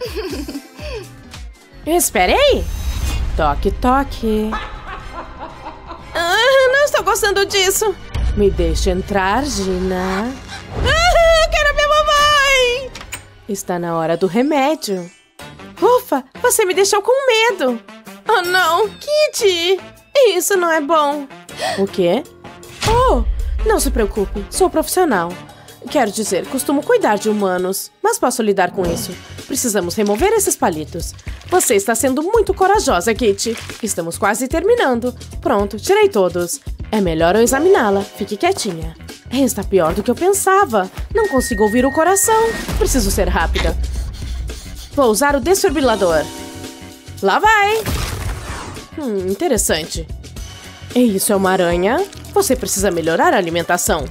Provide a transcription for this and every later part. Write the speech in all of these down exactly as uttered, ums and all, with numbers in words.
Espere aí. Toque, toque. Ah, não estou gostando disso. Me deixe entrar, Gina. Ah, quero a minha mamãe. Está na hora do remédio. Ufa, você me deixou com medo. Oh, não, Kitty. Isso não é bom. O quê? Oh, não se preocupe, sou profissional. Quero dizer, costumo cuidar de humanos, mas posso lidar com isso. Precisamos remover esses palitos. Você está sendo muito corajosa, Kitty. Estamos quase terminando. Pronto, tirei todos. É melhor eu examiná-la. Fique quietinha. Está pior do que eu pensava. Não consigo ouvir o coração. Preciso ser rápida. Vou usar o desfibrilador. Lá vai. Hum, interessante. E isso é uma aranha? Você precisa melhorar a alimentação.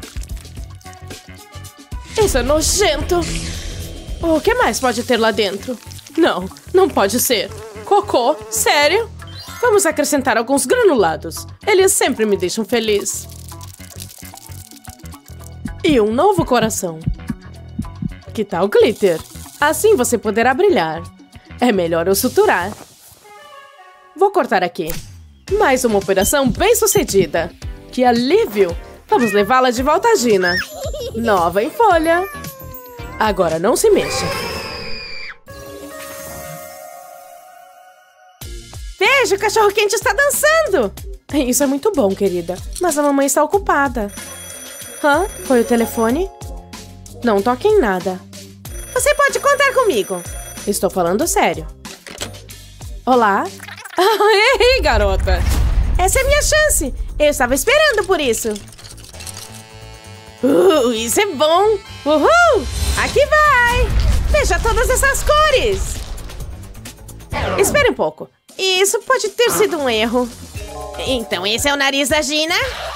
Isso é nojento. O que mais pode ter lá dentro? Não, não pode ser. Cocô? Sério? Vamos acrescentar alguns granulados. Eles sempre me deixam feliz. E um novo coração. Que tal glitter? Assim você poderá brilhar. É melhor eu suturar. Vou cortar aqui. Mais uma operação bem sucedida. Que alívio! Vamos levá-la de volta à Gina. Nova em folha. Agora não se mexa. Veja, o cachorro-quente está dançando. Isso é muito bom, querida. Mas a mamãe está ocupada. Hã? Foi o telefone? Não toque em nada. Você pode contar comigo. Estou falando sério. Olá? Ei, garota. Essa é a minha chance. Eu estava esperando por isso. Uh, isso é bom. Uhul! Aqui vai. Veja todas essas cores. Espere um pouco. Isso pode ter sido um erro. Então esse é o nariz da Gina?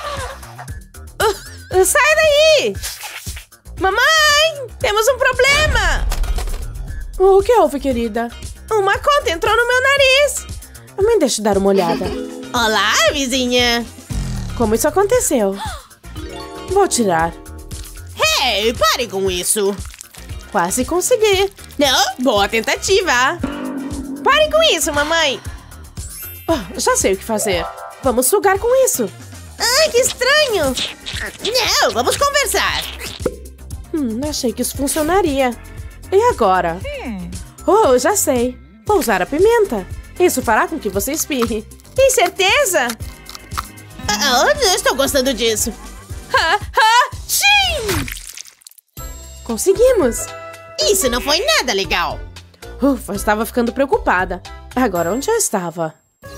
Uh, sai daí! Mamãe! Temos um problema! O que houve, querida? Uma conta entrou no meu nariz! Me deixe dar uma olhada. Olá, vizinha! Como isso aconteceu? Vou tirar. Hey, pare com isso! Quase consegui. Não, boa tentativa! Pare com isso, mamãe! Oh, já sei o que fazer. Vamos sugar com isso. Ai, que estranho! Não, vamos conversar! Hum, achei que isso funcionaria. E agora? Oh, já sei. Vou usar a pimenta. Isso fará com que você espirre. Tem certeza? Ah, não estou gostando disso. Ha, ha, tchim! Conseguimos. Isso não foi nada legal. Ufa, eu estava ficando preocupada. Agora, onde eu estava?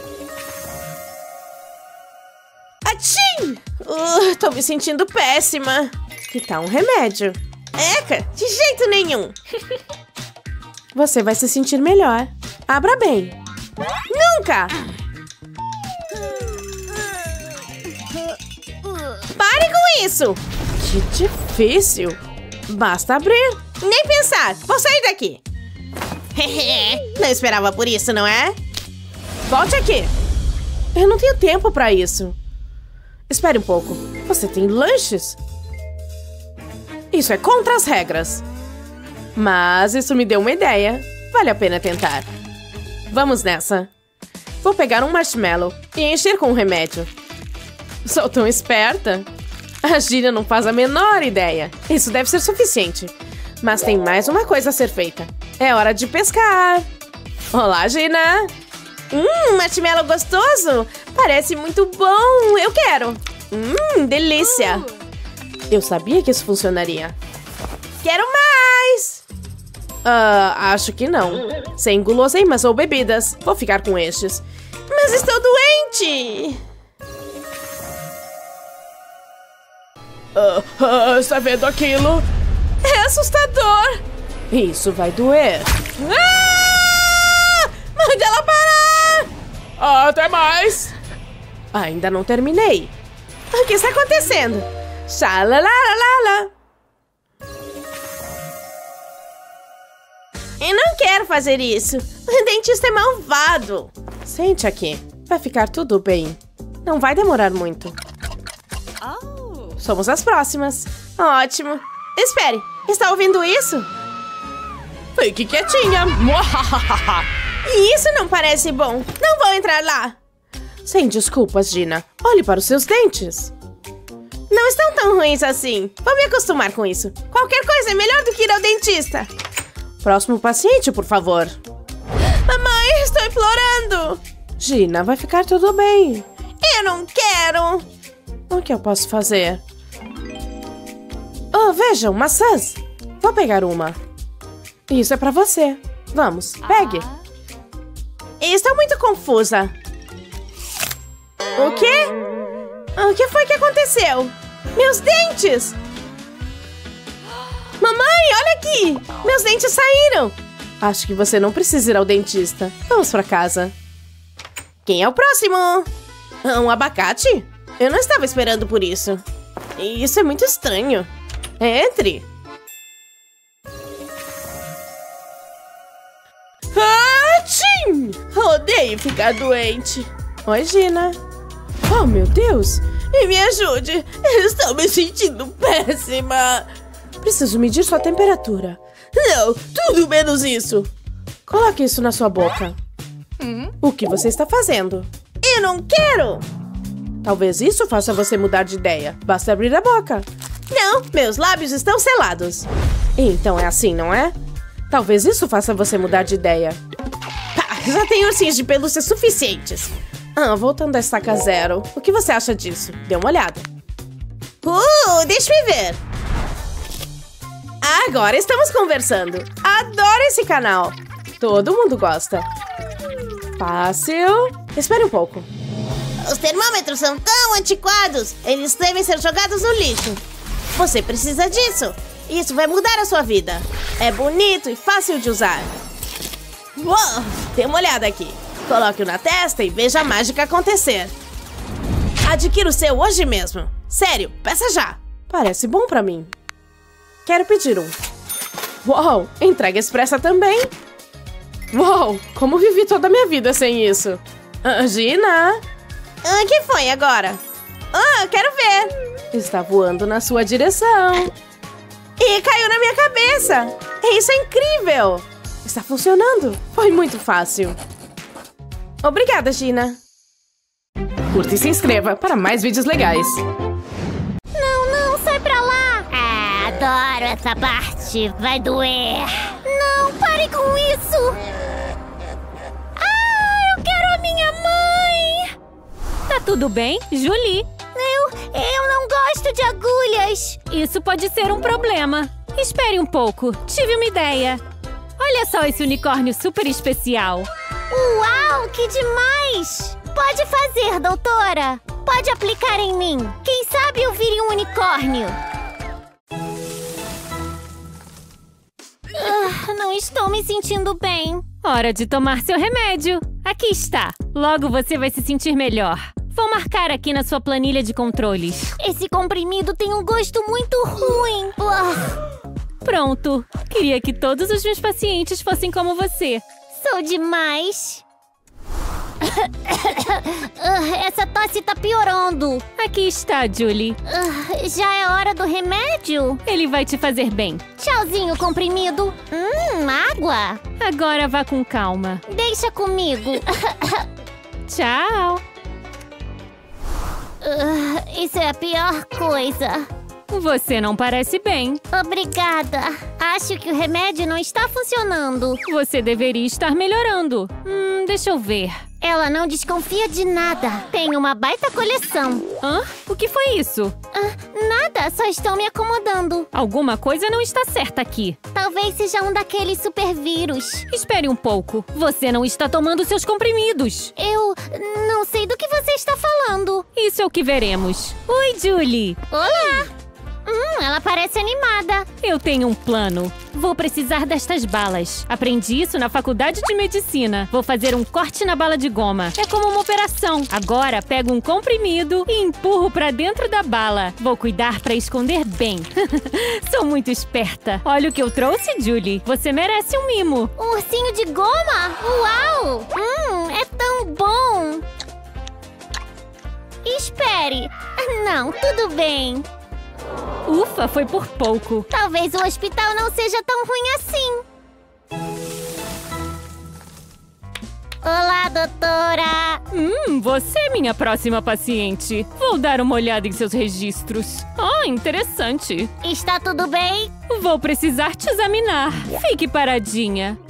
Atchim! Uh, tô me sentindo péssima. Que tal um remédio? Eca, de jeito nenhum. Você vai se sentir melhor. Abra bem. Nunca! Pare com isso! Que difícil. Basta abrir. Nem pensar. Vou sair daqui. Não esperava por isso, não é? Volte aqui. Eu não tenho tempo pra isso. Espere um pouco. Você tem lanches? Isso é contra as regras. Mas isso me deu uma ideia. Vale a pena tentar. Vamos nessa. Vou pegar um marshmallow e encher com um remédio. Sou tão esperta. A Gina não faz a menor ideia. Isso deve ser suficiente. Mas tem mais uma coisa a ser feita. É hora de pescar. Olá, Gina. Hum, marshmallow gostoso. Parece muito bom. Eu quero. Hum, delícia. Eu sabia que isso funcionaria. Quero mais. Uh, acho que não. Sem guloseimas ou bebidas. Vou ficar com estes. Mas estou doente. Uh, uh, está vendo aquilo? É assustador. Isso vai doer. Ah! Mande ela parar. Até mais. Ainda não terminei. O que está acontecendo? Xalalalala. Eu não quero fazer isso. O dentista é malvado. Sente aqui. Vai ficar tudo bem. Não vai demorar muito. Oh. Somos as próximas. Ótimo. Espere, está ouvindo isso? Fique quietinha. E isso não parece bom. Não vou entrar lá. Sem desculpas, Gina. Olhe para os seus dentes. Não estão tão ruins assim. Vou me acostumar com isso. Qualquer coisa é melhor do que ir ao dentista. Próximo paciente, por favor. Mamãe, estou implorando. Gina, vai ficar tudo bem. Eu não quero. O que eu posso fazer? Oh, vejam, maçãs. Vou pegar uma. Isso é pra você. Vamos, pegue. Estou muito confusa. O quê? O que foi que aconteceu? Meus dentes! Mamãe, olha aqui! Meus dentes saíram! Acho que você não precisa ir ao dentista. Vamos pra casa. Quem é o próximo? Um abacate? Eu não estava esperando por isso. Isso é muito estranho. Entre. Ah, tchim! Odeio ficar doente. Oi, Gina. Oh, meu Deus. E me ajude. Estou me sentindo péssima. Preciso medir sua temperatura. Não, tudo menos isso. Coloque isso na sua boca. Hum? O que você está fazendo? Eu não quero. Talvez isso faça você mudar de ideia. Basta abrir a boca. Não, meus lábios estão selados. Então é assim, não é? Talvez isso faça você mudar de ideia. Pá, já tenho ursinhos de pelúcia suficientes. Ah, voltando à estaca zero. O que você acha disso? Dê uma olhada. Uh, deixa-me ver. Agora estamos conversando. Adoro esse canal. Todo mundo gosta. Fácil. Espere um pouco. Os termômetros são tão antiquados. Eles devem ser jogados no lixo. Você precisa disso. Isso vai mudar a sua vida. É bonito e fácil de usar. Uou, dê uma olhada aqui. Coloque-o na testa e veja a mágica acontecer. Adquira o seu hoje mesmo. Sério, peça já. Parece bom pra mim. Quero pedir um. Uau, entrega expressa também. Uau, como vivi toda a minha vida sem isso. Ah, Gina? O que foi agora? Ah, quero ver. Está voando na sua direção. E caiu na minha cabeça. Isso é incrível. Está funcionando. Foi muito fácil. Obrigada, Gina. Curta e se inscreva para mais vídeos legais. Não, não, sai pra lá. Ah, adoro essa parte. Vai doer. Não, pare com isso. Ah, eu quero a minha mãe. Tá tudo bem, Julie? Eu, eu não gosto de agulhas. Isso pode ser um problema. Espere um pouco, tive uma ideia. Olha só esse unicórnio super especial. Uau, que demais! Pode fazer, doutora. Pode aplicar em mim. Quem sabe eu vire um unicórnio. Uh, não estou me sentindo bem. Hora de tomar seu remédio. Aqui está. Logo você vai se sentir melhor. Vou marcar aqui na sua planilha de controles. Esse comprimido tem um gosto muito ruim. Uh. Pronto. Queria que todos os meus pacientes fossem como você. Sou demais. uh, essa tosse tá piorando. Aqui está, Julie. Uh, já é hora do remédio? Ele vai te fazer bem. Tchauzinho, comprimido. Hum, água. Agora vá com calma. Deixa comigo. Tchau. Uh, isso é a pior coisa. Você não parece bem. Obrigada. Acho que o remédio não está funcionando. Você deveria estar melhorando. Hum, deixa eu ver. Ela não desconfia de nada. Tem uma baita coleção. Hã? O que foi isso? Ah, nada, só estou me acomodando. Alguma coisa não está certa aqui. Talvez seja um daqueles super vírus. Espere um pouco. Você não está tomando seus comprimidos. Eu não sei do que você está falando. Isso é o que veremos. Oi, Julie. Olá. Hum, ela parece animada. Eu tenho um plano. Vou precisar destas balas. Aprendi isso na faculdade de medicina. Vou fazer um corte na bala de goma. É como uma operação. Agora pego um comprimido e empurro pra dentro da bala. Vou cuidar pra esconder bem. Sou muito esperta. Olha o que eu trouxe, Julie. Você merece um mimo. Um ursinho de goma? Uau! Hum, é tão bom. Espere. Não, tudo bem. Ufa, foi por pouco. Talvez o hospital não seja tão ruim assim. Olá, doutora! Hum, você é minha próxima paciente. Vou dar uma olhada em seus registros. Ah, interessante. Está tudo bem? Vou precisar te examinar. Fique paradinha.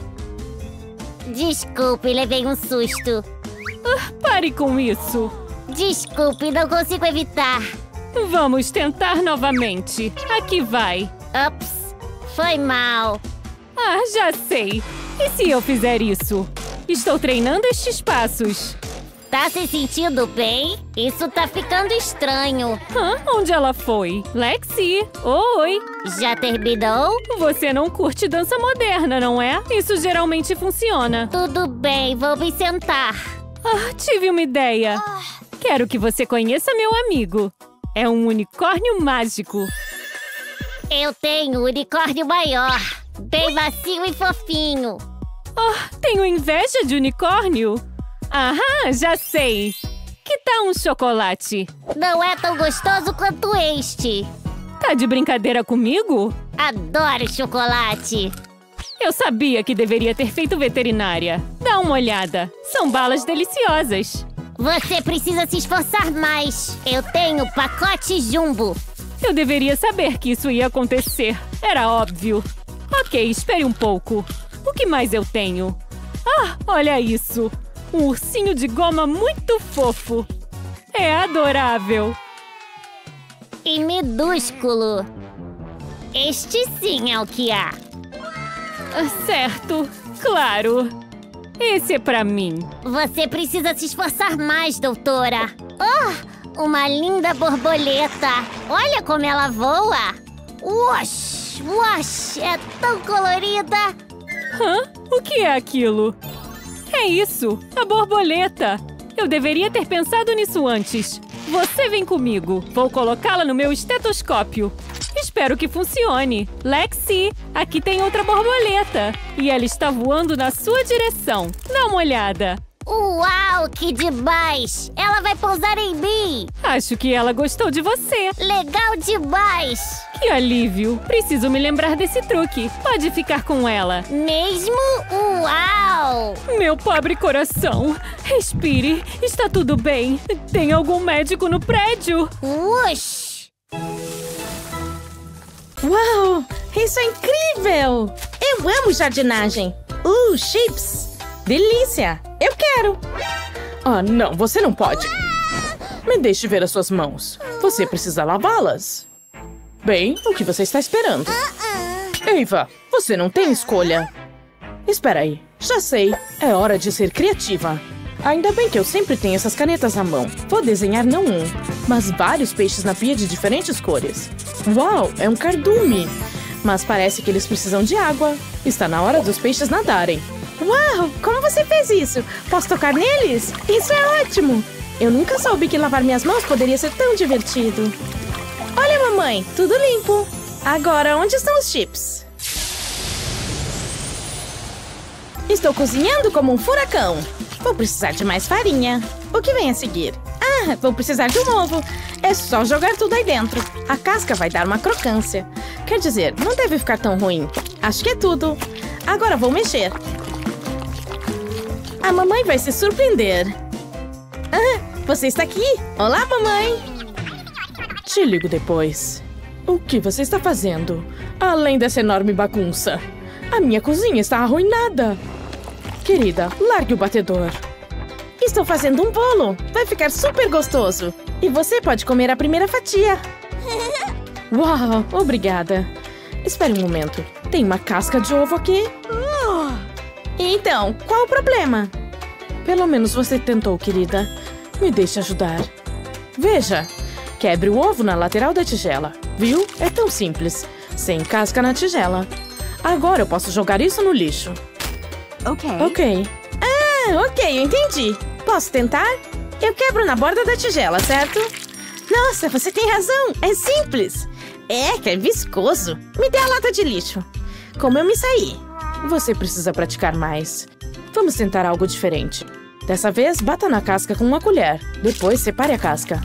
Desculpe, levei um susto. Ah, pare com isso. Desculpe, não consigo evitar. Vamos tentar novamente. Aqui vai. Ups, foi mal. Ah, já sei. E se eu fizer isso? Estou treinando estes passos. Tá se sentindo bem? Isso tá ficando estranho. Hã? Onde ela foi? Lexi? Oi! Já terminou? Você não curte dança moderna, não é? Isso geralmente funciona. Tudo bem, vou me sentar. Ah, tive uma ideia. Quero que você conheça meu amigo. É um unicórnio mágico. Eu tenho um unicórnio maior. Bem macio e fofinho. Oh, tenho inveja de unicórnio? Aham, já sei. Que tal um chocolate? Não é tão gostoso quanto este. Tá de brincadeira comigo? Adoro chocolate. Eu sabia que deveria ter feito veterinária. Dá uma olhada. São balas deliciosas. Você precisa se esforçar mais. Eu tenho pacote jumbo. Eu deveria saber que isso ia acontecer. Era óbvio. Ok, espere um pouco. O que mais eu tenho? Ah, olha isso. Um ursinho de goma muito fofo. É adorável. E minúsculo. Este sim é o que há. Ah, certo, claro. Esse é pra mim. Você precisa se esforçar mais, doutora. Oh, uma linda borboleta. Olha como ela voa. Uosh, uosh, é tão colorida. Hã? O que é aquilo? É isso, a borboleta. Eu deveria ter pensado nisso antes. Você vem comigo. Vou colocá-la no meu estetoscópio. Espero que funcione. Lexi, aqui tem outra borboleta. E ela está voando na sua direção. Dá uma olhada. Uau, que demais! Ela vai pousar em mim! Acho que ela gostou de você. Legal demais! Que alívio! Preciso me lembrar desse truque. Pode ficar com ela. Mesmo? Uau! Meu pobre coração. Respire. Está tudo bem. Tem algum médico no prédio? Ush! Uau! Isso é incrível! Eu amo jardinagem! Uh, chips! Delícia! Eu quero! Ah, não, você não pode. Me deixe ver as suas mãos. Você precisa lavá-las. Bem, o que você está esperando? Eva, você não tem escolha. Espera aí, já sei. É hora de ser criativa. Ainda bem que eu sempre tenho essas canetas à mão. Vou desenhar não um, mas vários peixes na pia de diferentes cores. Uau, é um cardume. Mas parece que eles precisam de água. Está na hora dos peixes nadarem. Uau! Como você fez isso? Posso tocar neles? Isso é ótimo! Eu nunca soube que lavar minhas mãos poderia ser tão divertido. Olha, mamãe, tudo limpo. Agora, onde estão os chips? Estou cozinhando como um furacão. Vou precisar de mais farinha. O que vem a seguir? Ah, vou precisar de um ovo. É só jogar tudo aí dentro. A casca vai dar uma crocância. Quer dizer, não deve ficar tão ruim. Acho que é tudo. Agora vou mexer. A mamãe vai se surpreender. Ah, você está aqui? Olá, mamãe! Te ligo depois. O que você está fazendo? Além dessa enorme bagunça. A minha cozinha está arruinada. Querida, largue o batedor. Estou fazendo um bolo. Vai ficar super gostoso. E você pode comer a primeira fatia. Uau, obrigada. Espere um momento. Tem uma casca de ovo aqui? Então, qual o problema? Pelo menos você tentou, querida. Me deixe ajudar. Veja. Quebre o ovo na lateral da tigela. Viu? É tão simples. Sem casca na tigela. Agora eu posso jogar isso no lixo. Ok. Ok. Ah, ok, eu entendi. Posso tentar? Eu quebro na borda da tigela, certo? Nossa, você tem razão. É simples. É, que é viscoso. Me dê a lata de lixo. Como eu me saí? Você precisa praticar mais. Vamos tentar algo diferente. Dessa vez, bata na casca com uma colher. Depois, separe a casca.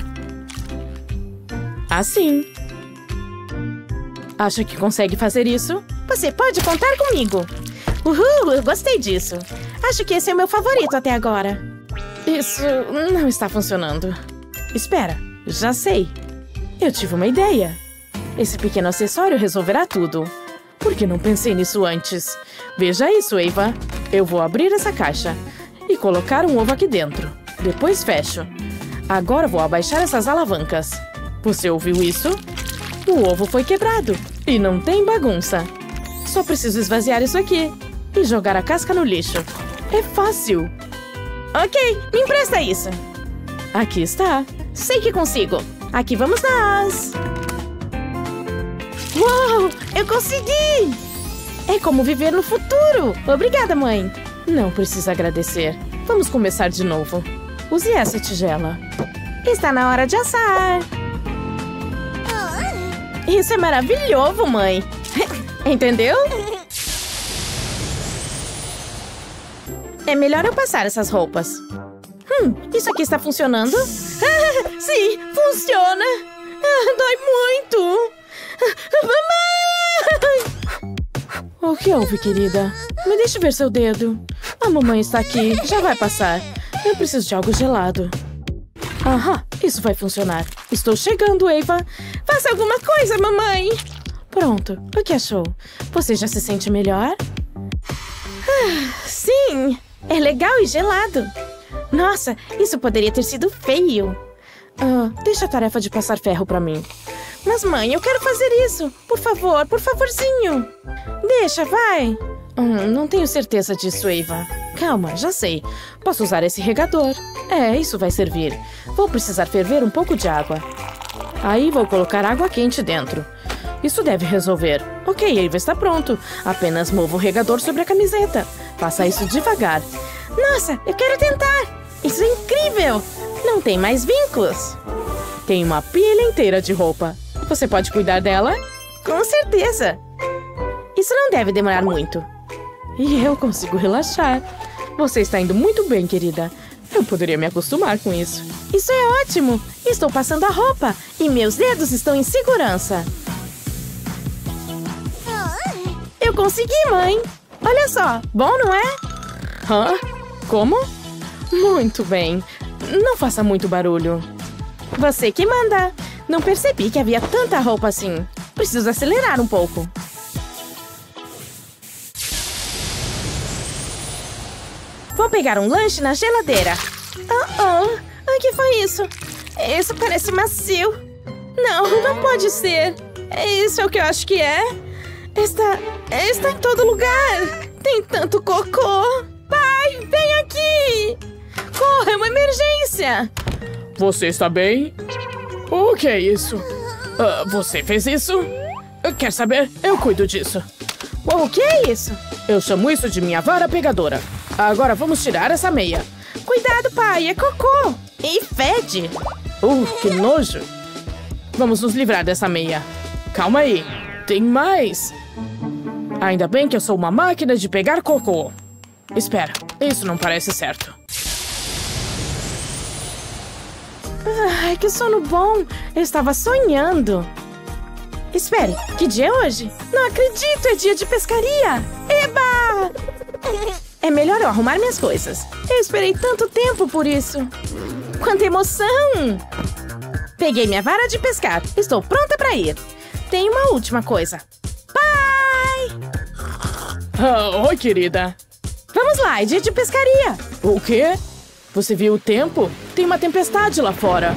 Assim. Acha que consegue fazer isso? Você pode contar comigo. Uhul, eu gostei disso. Acho que esse é o meu favorito até agora. Isso não está funcionando. Espera, já sei. Eu tive uma ideia. Esse pequeno acessório resolverá tudo. Por que não pensei nisso antes? Veja isso, Eva. Eu vou abrir essa caixa e colocar um ovo aqui dentro. Depois fecho. Agora vou abaixar essas alavancas. Você ouviu isso? O ovo foi quebrado e não tem bagunça. Só preciso esvaziar isso aqui e jogar a casca no lixo. É fácil. Ok, me empresta isso. Aqui está. Sei que consigo. Aqui vamos nós. Uau, eu consegui! É como viver no futuro. Obrigada, mãe. Não precisa agradecer. Vamos começar de novo. Use essa tigela. Está na hora de assar. Isso é maravilhoso, mãe. Entendeu? É melhor eu passar essas roupas. Hum, isso aqui está funcionando? Ah, sim, funciona. Ah, dói muito. Mamãe! O que houve, querida? Me deixe ver seu dedo. A mamãe está aqui. Já vai passar. Eu preciso de algo gelado. Aham, isso vai funcionar. Estou chegando, Eva. Faça alguma coisa, mamãe. Pronto. O que achou? Você já se sente melhor? Ah, sim. É legal e gelado. Nossa, isso poderia ter sido feio. Ah, deixa a tarefa de passar ferro pra mim. Mas, mãe, eu quero fazer isso. Por favor, por favorzinho. Deixa, vai. Hum, não tenho certeza disso, Eva. Calma, já sei. Posso usar esse regador. É, isso vai servir. Vou precisar ferver um pouco de água. Aí vou colocar água quente dentro. Isso deve resolver. Ok, Eva está pronto. Apenas mova o regador sobre a camiseta. Faça isso devagar. Nossa, eu quero tentar. Isso é incrível. Não tem mais vincos. Tem uma pilha inteira de roupa. Você pode cuidar dela? Com certeza. Isso não deve demorar muito. E eu consigo relaxar. Você está indo muito bem, querida. Eu poderia me acostumar com isso. Isso é ótimo. Estou passando a roupa e meus dedos estão em segurança. Eu consegui, mãe. Olha só. Bom, não é? Hã? Como? Muito bem. Não faça muito barulho. Você que manda. Não percebi que havia tanta roupa assim. Preciso acelerar um pouco. Vou pegar um lanche na geladeira. Oh, oh. O que foi isso? Isso parece macio. Não, não pode ser. Isso é o que eu acho que é. Está... Está em todo lugar. Tem tanto cocô. Pai, vem aqui. Corra, é uma emergência. Você está bem? O que é isso? Uh, você fez isso? Quer saber? Eu cuido disso. O que é isso? Eu chamo isso de minha vara pegadora. Agora vamos tirar essa meia. Cuidado, pai, é cocô. E fede. Uh, que nojo. Vamos nos livrar dessa meia. Calma aí. Tem mais. Ainda bem que eu sou uma máquina de pegar cocô. Espera, isso não parece certo. Ai, que sono bom. Eu estava sonhando. Espere, que dia é hoje? Não acredito, é dia de pescaria. Eba! É melhor eu arrumar minhas coisas. Eu esperei tanto tempo por isso. Quanta emoção! Peguei minha vara de pescar. Estou pronta para ir. Tem uma última coisa. Pai! Ah, oi, querida. Vamos lá, é dia de pescaria. O quê? Você viu o tempo? Tem uma tempestade lá fora.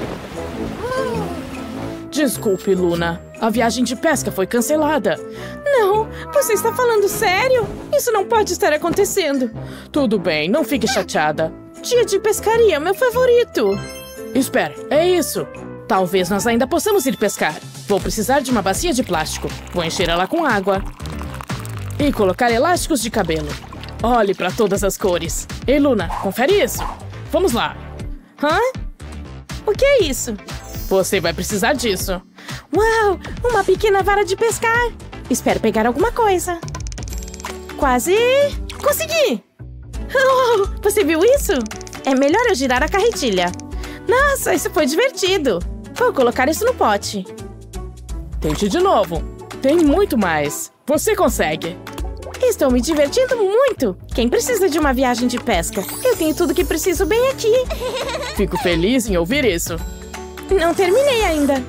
Desculpe, Luna. A viagem de pesca foi cancelada. Não, você está falando sério? Isso não pode estar acontecendo. Tudo bem, não fique chateada. Dia de pescaria é meu favorito. Espere, é isso. Talvez nós ainda possamos ir pescar. Vou precisar de uma bacia de plástico. Vou encher ela com água. E colocar elásticos de cabelo. Olhe para todas as cores. Ei, Luna, confere isso. Vamos lá. Hã? O que é isso? Você vai precisar disso. Uau, uma pequena vara de pescar. Espero pegar alguma coisa. Quase... Consegui! Oh, você viu isso? É melhor eu girar a carretilha. Nossa, isso foi divertido. Vou colocar isso no pote. Tente de novo. Tem muito mais. Você consegue. Estou me divertindo muito. Quem precisa de uma viagem de pesca? Eu tenho tudo que preciso bem aqui. Fico feliz em ouvir isso. Não terminei ainda.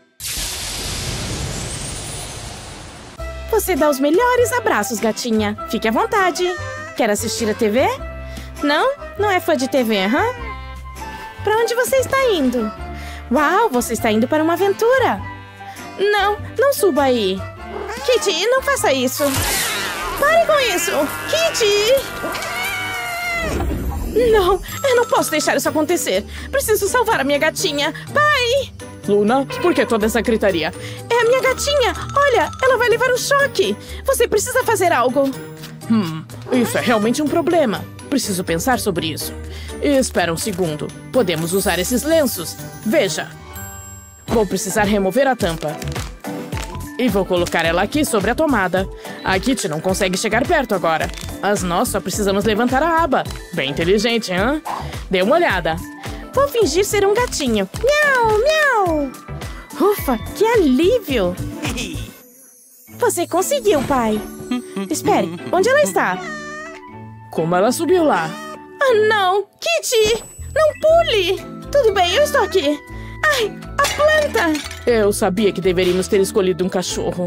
Você dá os melhores abraços, gatinha. Fique à vontade. Quer assistir a T V? Não? Não é fã de T V, hã? Pra onde você está indo? Uau, você está indo para uma aventura. Não, não suba aí. Kitty, não faça isso. Pare com isso! Kitty! Não, eu não posso deixar isso acontecer. Preciso salvar a minha gatinha. Pai! Luna, por que toda essa gritaria? É a minha gatinha! Olha, ela vai levar um choque! Você precisa fazer algo. Hum, isso é realmente um problema. Preciso pensar sobre isso. Espera um segundo. Podemos usar esses lenços. Veja. Vou precisar remover a tampa. E vou colocar ela aqui sobre a tomada. A Kitty não consegue chegar perto agora. Mas nós só precisamos levantar a aba. Bem inteligente, hã? Dê uma olhada. Vou fingir ser um gatinho. Miau, miau. Ufa, que alívio. Você conseguiu, pai. Espere, onde ela está? Como ela subiu lá? Ah, não! Kitty! Não pule! Tudo bem, eu estou aqui. Ai, a planta! Eu sabia que deveríamos ter escolhido um cachorro.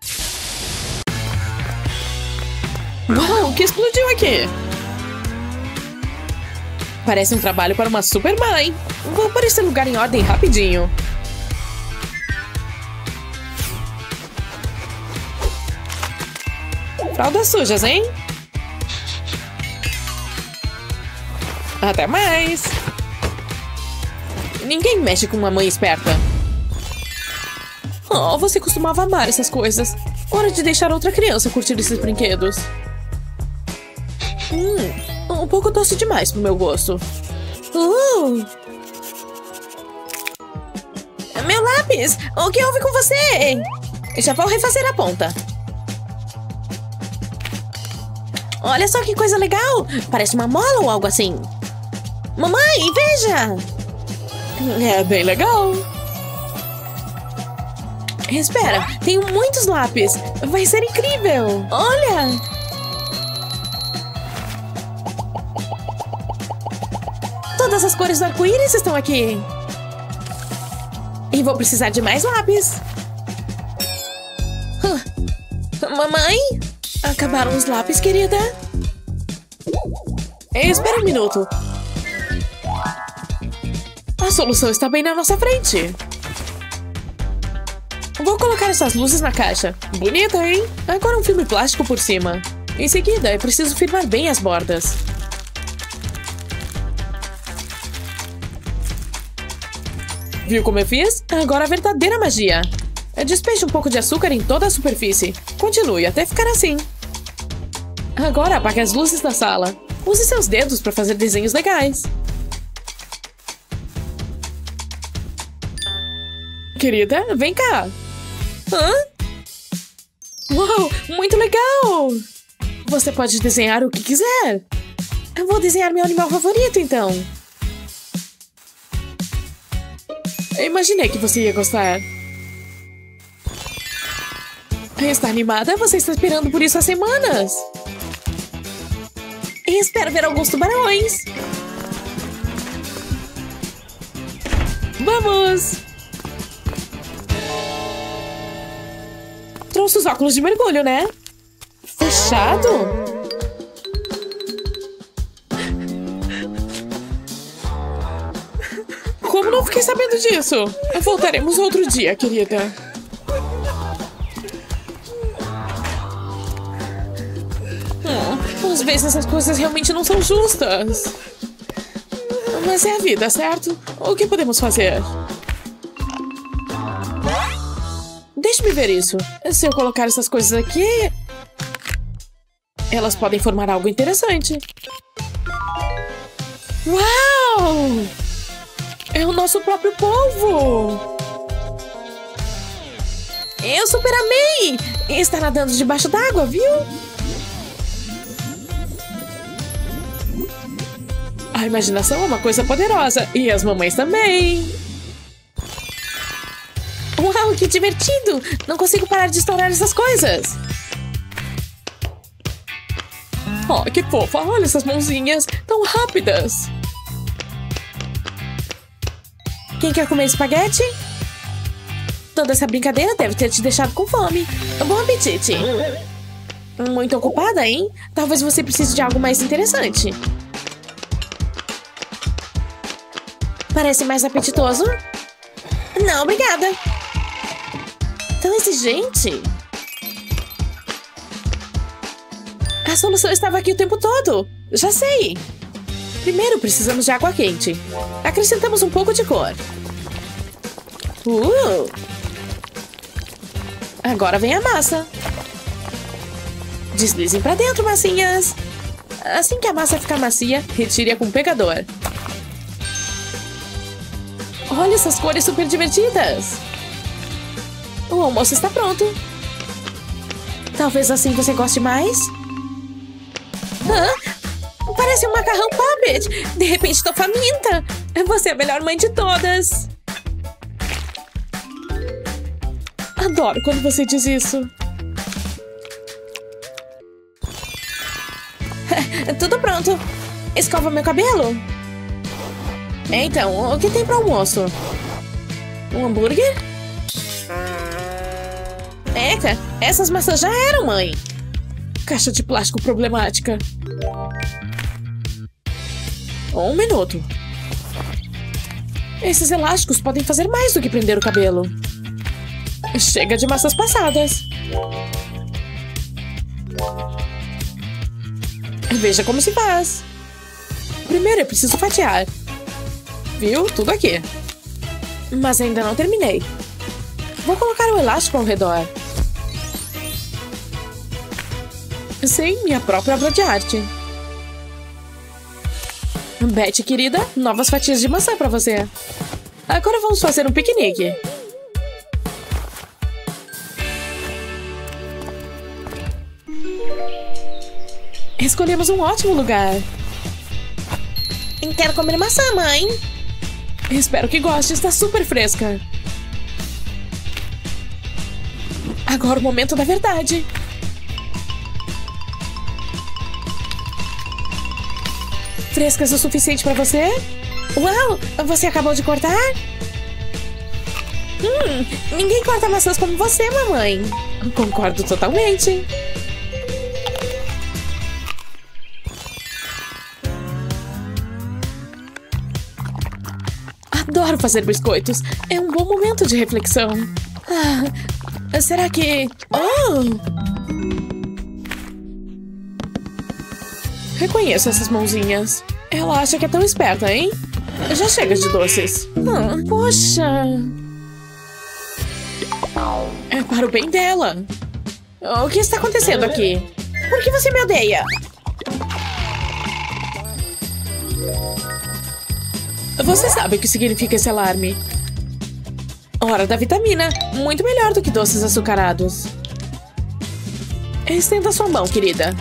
Uau, o que explodiu aqui? Parece um trabalho para uma super mãe. Vou pôr esse lugar em ordem rapidinho. Fraldas sujas, hein? Até mais! Ninguém mexe com uma mãe esperta. Oh, você costumava amar essas coisas. Hora de deixar outra criança curtir esses brinquedos. Hum, um pouco doce demais pro meu gosto. Uh! Meu lápis! O que houve com você? Já vou refazer a ponta. Olha só que coisa legal! Parece uma mola ou algo assim. Mamãe, veja! É bem legal. Espera, tenho muitos lápis. Vai ser incrível. Olha! Todas as cores do arco-íris estão aqui. E vou precisar de mais lápis. Huh. Mamãe? Acabaram os lápis, querida? Espera um minuto. A solução está bem na nossa frente. Vou colocar essas luzes na caixa. Bonita, hein? Agora um filme plástico por cima. Em seguida, é preciso firmar bem as bordas. Viu como eu fiz? Agora a verdadeira magia. Despeje um pouco de açúcar em toda a superfície. Continue até ficar assim. Agora apague as luzes da sala. Use seus dedos para fazer desenhos legais. Querida, vem cá. Hã? Uau, muito legal! Você pode desenhar o que quiser. Eu vou desenhar meu animal favorito, então. Eu imaginei que você ia gostar. Está animada? Você está esperando por isso há semanas. E espero ver alguns tubarões. Vamos! Trouxe os óculos de mergulho, né? Fechado? Como não fiquei sabendo disso? Voltaremos outro dia, querida. Hum, às vezes essas coisas realmente não são justas. Mas é a vida, certo? O que podemos fazer? Deixe-me ver isso. Se eu colocar essas coisas aqui, elas podem formar algo interessante. Uau! É o nosso próprio polvo! Eu super amei! Está nadando debaixo d'água, viu? A imaginação é uma coisa poderosa. E as mamães também. Uau, que divertido! Não consigo parar de estourar essas coisas. Oh, que fofa. Olha essas mãozinhas. Tão rápidas. Quem quer comer espaguete? Toda essa brincadeira deve ter te deixado com fome. Bom apetite. Muito ocupada, hein? Talvez você precise de algo mais interessante. Parece mais apetitoso? Não, obrigada. Tão exigente. A solução estava aqui o tempo todo. Já sei. Primeiro precisamos de água quente. Acrescentamos um pouco de cor. Uh! Agora vem a massa. Deslizem pra dentro, massinhas. Assim que a massa ficar macia, retire-a com o pegador. Olha essas cores super divertidas. O almoço está pronto. Talvez assim você goste mais? Hã? Parece um macarrão puppet. De repente estou faminta. Você é a melhor mãe de todas. Adoro quando você diz isso. Tudo pronto. Escova meu cabelo? Então, o que tem para almoço? Um hambúrguer? Eca, essas maçãs já eram, mãe. Caixa de plástico problemática. Um minuto. Esses elásticos podem fazer mais do que prender o cabelo. Chega de massas passadas. Veja como se faz. Primeiro eu preciso fatiar. Viu? Tudo aqui. Mas ainda não terminei. Vou colocar o elástico ao redor. Sim, minha própria obra de arte. Betty, querida, novas fatias de maçã pra você. Agora vamos fazer um piquenique. Escolhemos um ótimo lugar. Quero comer maçã, mãe. Espero que goste, está super fresca. Agora o momento da verdade. Frescas o suficiente para você? Uau! Você acabou de cortar? Hum, ninguém corta maçãs como você, mamãe. Concordo totalmente. Adoro fazer biscoitos. É um bom momento de reflexão. Ah, será que... Oh! Reconheço essas mãozinhas. Ela acha que é tão esperta, hein? Já chega de doces. Ah, poxa. É para o bem dela. O que está acontecendo aqui? Por que você me odeia? Você sabe o que significa esse alarme. Hora da vitamina. Muito melhor do que doces açucarados. Estenda sua mão, querida.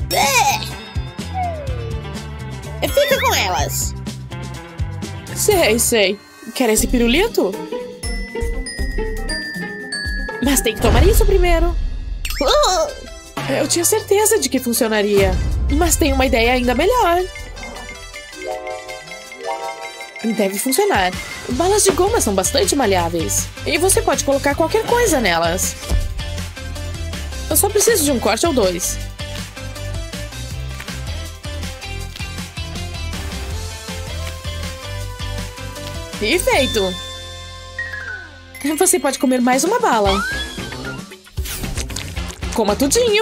Fica com elas. Sei, sei. Quer esse pirulito? Mas tem que tomar isso primeiro. Uh! Eu tinha certeza de que funcionaria. Mas tem uma ideia ainda melhor. Deve funcionar. Balas de goma são bastante maleáveis. E você pode colocar qualquer coisa nelas. Eu só preciso de um corte ou dois. E feito! Você pode comer mais uma bala. Coma tudinho.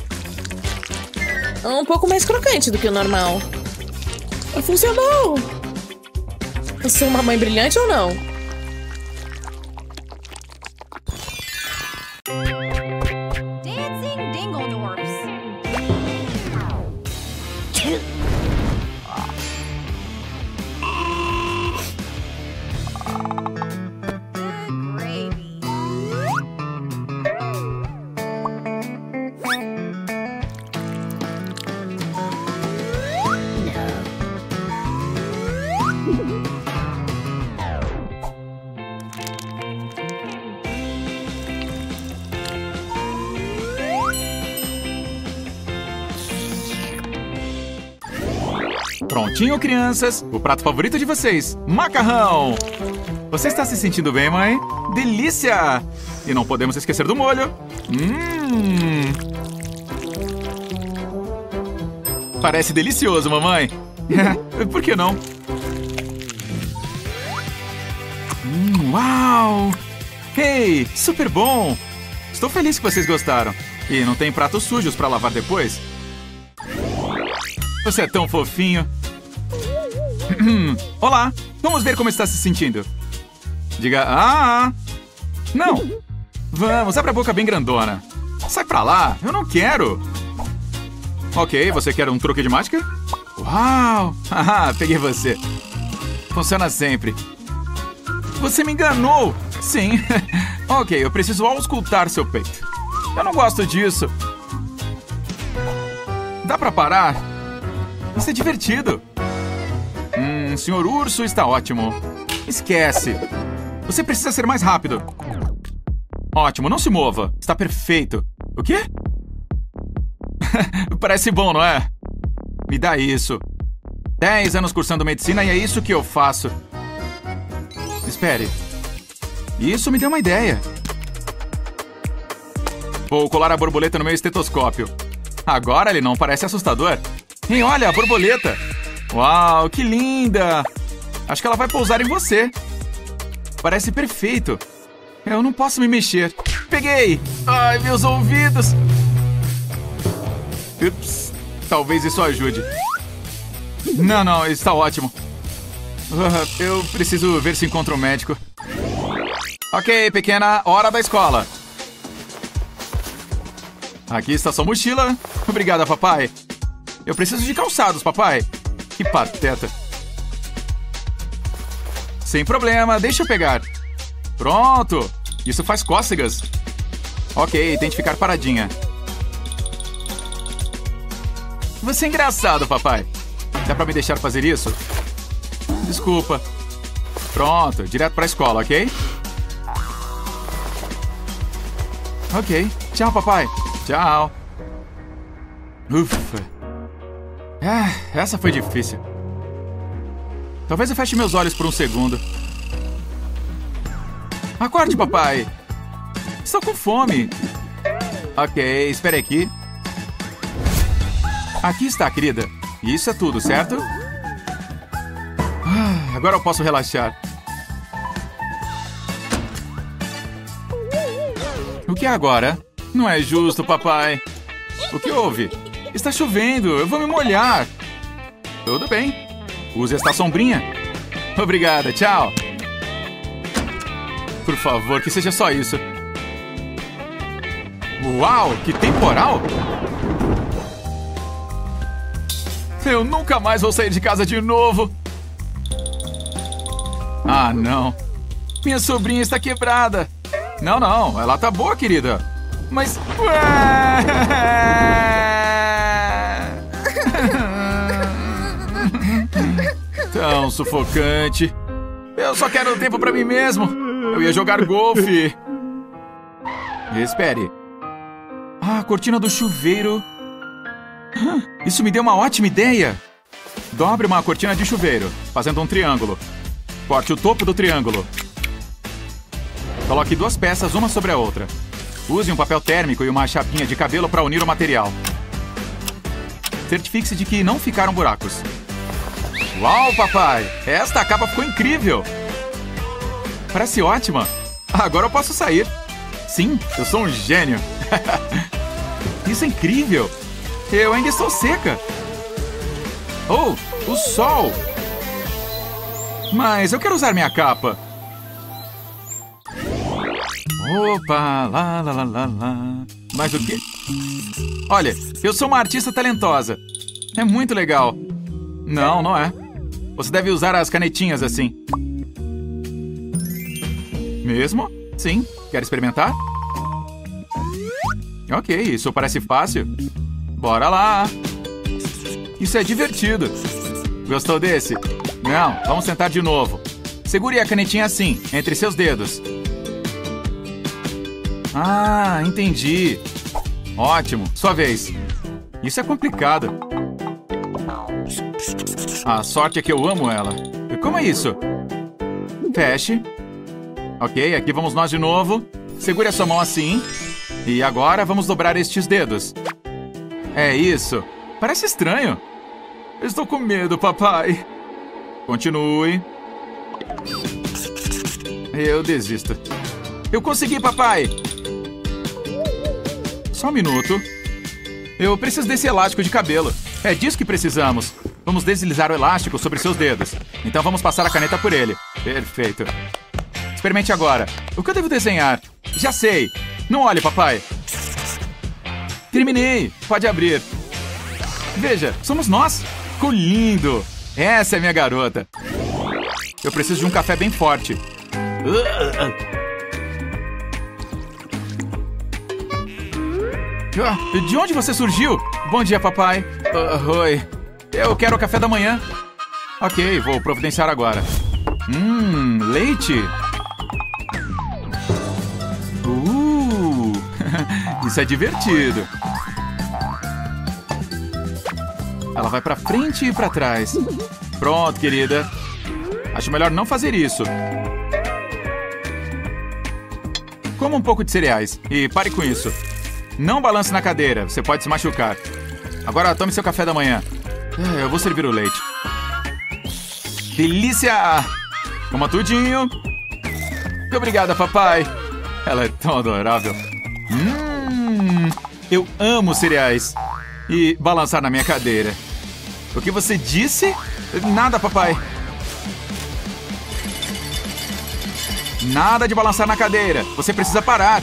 Um pouco mais crocante do que o normal. Funcionou! Sou uma mãe brilhante ou não? Dancing Dingledorfs. Prontinho, crianças. O prato favorito de vocês, macarrão. Você está se sentindo bem, mãe? Delícia! E não podemos esquecer do molho. Hum. Parece delicioso, mamãe. Por que não? Hum, uau! Hey, super bom! Estou feliz que vocês gostaram. E não tem pratos sujos para lavar depois? Você é tão fofinho. Olá, vamos ver como está se sentindo. Diga, ah, não. Vamos, abre a boca bem grandona. Sai pra lá, eu não quero. Ok, você quer um truque de mágica? Uau, haha, peguei você. Funciona sempre. Você me enganou. Sim. Ok, eu preciso auscultar seu peito. Eu não gosto disso. Dá pra parar? Isso é divertido. Hum, senhor Urso está ótimo. Esquece. Você precisa ser mais rápido. Ótimo, não se mova. Está perfeito. O quê? Parece bom, não é? Me dá isso. Dez anos cursando medicina e é isso que eu faço. Espere. Isso me deu uma ideia. Vou colar a borboleta no meu estetoscópio. Agora ele não parece assustador. E olha, a borboleta. Uau, que linda. Acho que ela vai pousar em você. Parece perfeito. Eu não posso me mexer. Peguei. Ai, meus ouvidos. Ups. Talvez isso ajude. Não, não, está ótimo. Uh, eu preciso ver se encontro um médico. Ok, pequena, hora da escola. Aqui está sua mochila. Obrigada, papai. Eu preciso de calçados, papai. Que pateta. Sem problema, deixa eu pegar. Pronto. Isso faz cócegas. Ok, tente ficar paradinha. Você é engraçado, papai. Dá pra me deixar fazer isso? Desculpa. Pronto, direto pra escola, ok? Ok. Tchau, papai. Tchau. Ufa. Ah, essa foi difícil. Talvez eu feche meus olhos por um segundo. Acorde, papai. Estou com fome. Ok, espere aqui. Aqui está, querida. Isso é tudo, certo? Ah, agora eu posso relaxar. O que é agora? Não é justo, papai. O que houve? Está chovendo, eu vou me molhar. Tudo bem. Use esta sombrinha. Obrigada, tchau. Por favor, que seja só isso. Uau, que temporal! Eu nunca mais vou sair de casa de novo. Ah, não. Minha sobrinha está quebrada. Não, não, ela tá boa, querida. Mas... Tão sufocante. Eu só quero tempo pra mim mesmo. Eu ia jogar golfe. Espere. Ah, a cortina do chuveiro. Isso me deu uma ótima ideia. Dobre uma cortina de chuveiro, fazendo um triângulo. Corte o topo do triângulo. Coloque duas peças uma sobre a outra. Use um papel térmico e uma chapinha de cabelo para unir o material. Certifique-se de que não ficaram buracos. Uau, papai! Esta capa ficou incrível! Parece ótima! Agora eu posso sair. Sim, eu sou um gênio. Isso é incrível! Eu ainda estou seca. Oh, o sol! Mas eu quero usar minha capa. Opa, lá, lá, lá, lá, lá. Mas o quê? Olha, eu sou uma artista talentosa. É muito legal. Não, não é. Você deve usar as canetinhas assim. Mesmo? Sim. Quer experimentar? Ok, isso parece fácil. Bora lá. Isso é divertido. Gostou desse? Não, vamos tentar de novo. Segure a canetinha assim, entre seus dedos. Ah, entendi. Ótimo, sua vez. Isso é complicado. A sorte é que eu amo ela. Como é isso? Feche. Ok, aqui vamos nós de novo. Segure a sua mão assim. E agora vamos dobrar estes dedos. É isso. Parece estranho. Estou com medo, papai. Continue. Eu desisto. Eu consegui, papai. Só um minuto. Eu preciso desse elástico de cabelo. É disso que precisamos. Vamos deslizar o elástico sobre seus dedos. Então vamos passar a caneta por ele. Perfeito. Experimente agora. O que eu devo desenhar? Já sei. Não olhe, papai. Terminei. Pode abrir. Veja, somos nós. Ficou lindo. Essa é minha garota. Eu preciso de um café bem forte. Ah, de onde você surgiu? Bom dia, papai. Uh, oi. Eu quero o café da manhã. Ok, vou providenciar agora. Hum, leite. Uh, isso é divertido. Ela vai pra frente e pra trás. Pronto, querida. Acho melhor não fazer isso. Coma um pouco de cereais e pare com isso. Não balance na cadeira, você pode se machucar. Agora tome seu café da manhã. Eu vou servir o leite. Delícia! Coma tudinho. Muito obrigada, papai. Ela é tão adorável. Hum, eu amo cereais. E balançar na minha cadeira. O que você disse? Nada, papai. Nada de balançar na cadeira. Você precisa parar.